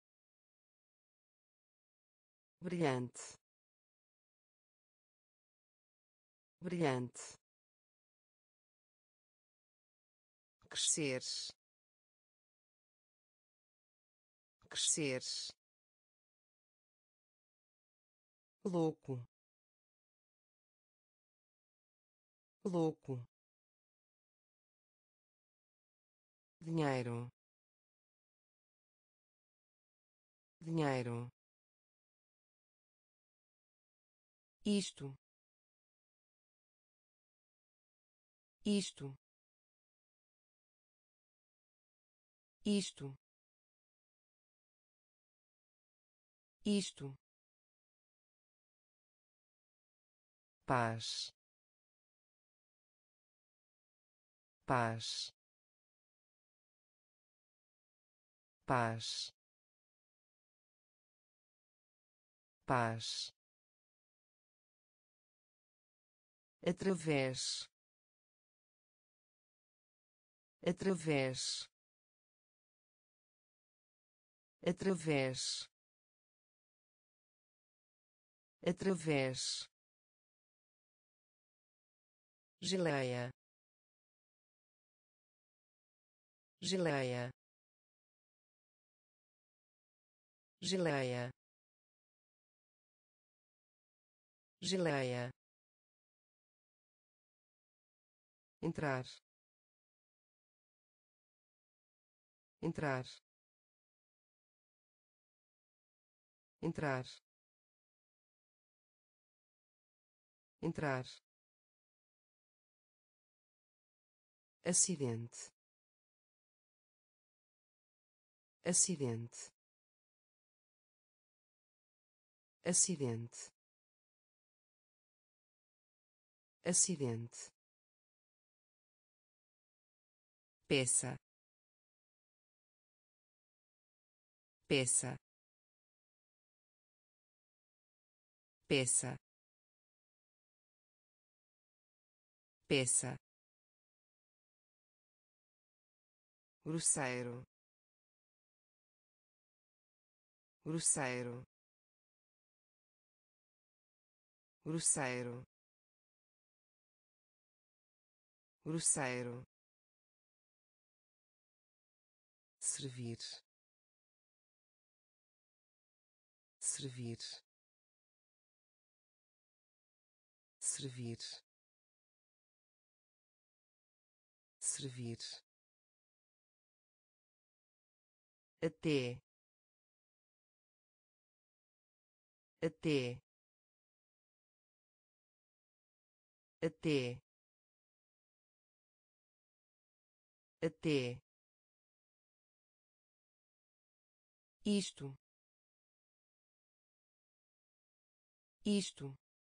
brilhante, brilhante, crescer, crescer, louco, louco, dinheiro, dinheiro, isto, isto, isto, isto, paz, paz, paz, paz, através, através, através, através, geleia, geleia, geleia, geleia, entrar, entrar, entrar, entrar, acidente, acidente, acidente, acidente, peça, peça, peça, peça, grosseiro, grosseiro, grosseiro, grosseiro, servir, servir, servir, servir, até, até, até, até, isto, isto,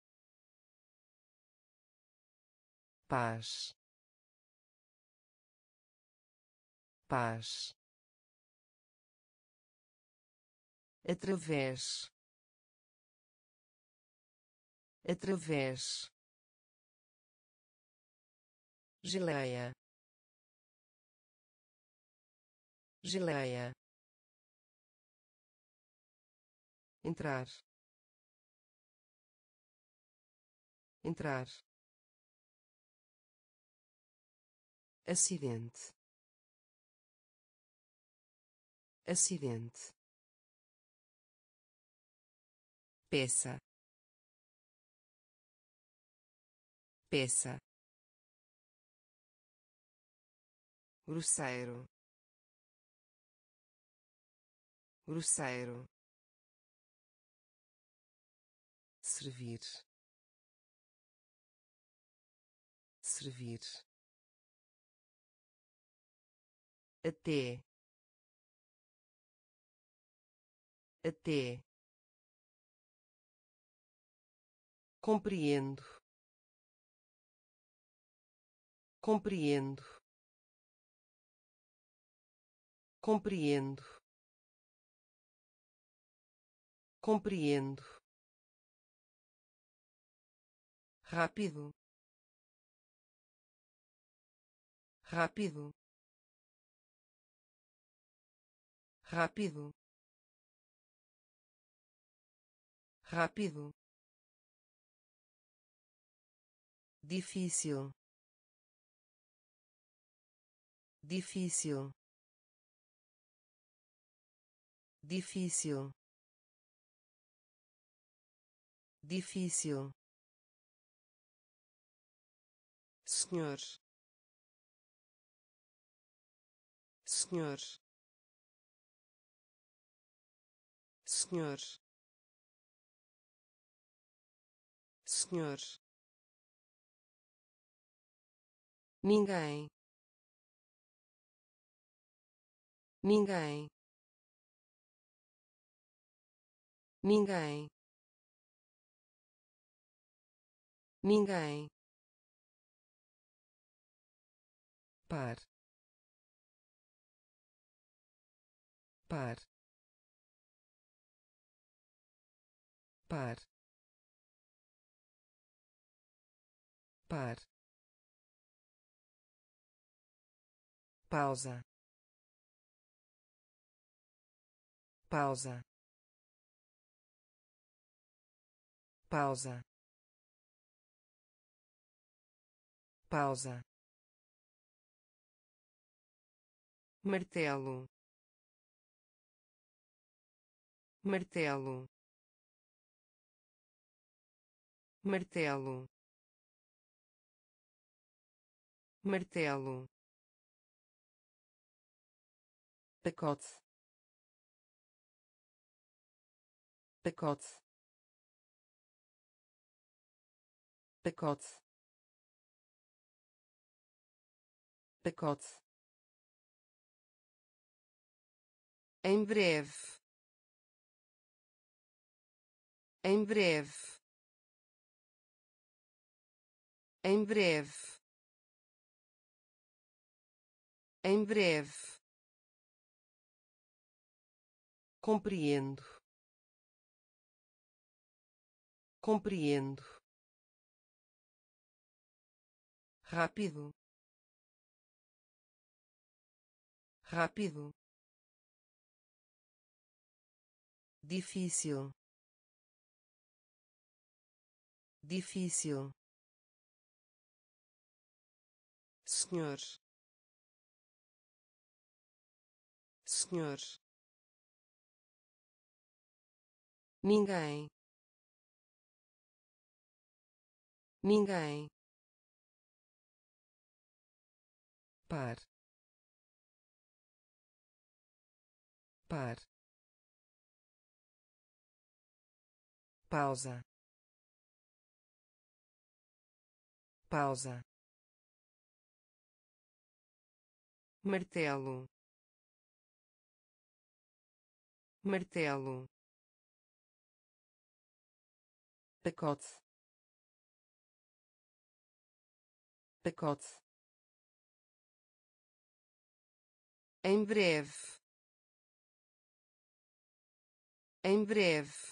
paz, paz, através, através, geleia, geleia, entrar, entrar, acidente, acidente, peça, peça, grosseiro, grosseiro, servir, servir, até, até, compreendo, compreendo, compreendo, compreendo, rápido, rápido, rápido, rápido, difícil, difícil, difícil, difícil, senhor, senhor, senhor, senhor, ninguém, ninguém, ninguém, ninguém, par, par, par, par, pausa, pausa, pausa, pausa, martelo, martelo, martelo, martelo, pacote, pacote, pacote, pacote, em breve, em breve, em breve, em breve, compreendo, compreendo, rápido, rápido, difícil, difícil, senhor, senhor, ninguém, ninguém, par, par, pausa, pausa, martelo, martelo, pacote, pacote, em breve, em breve,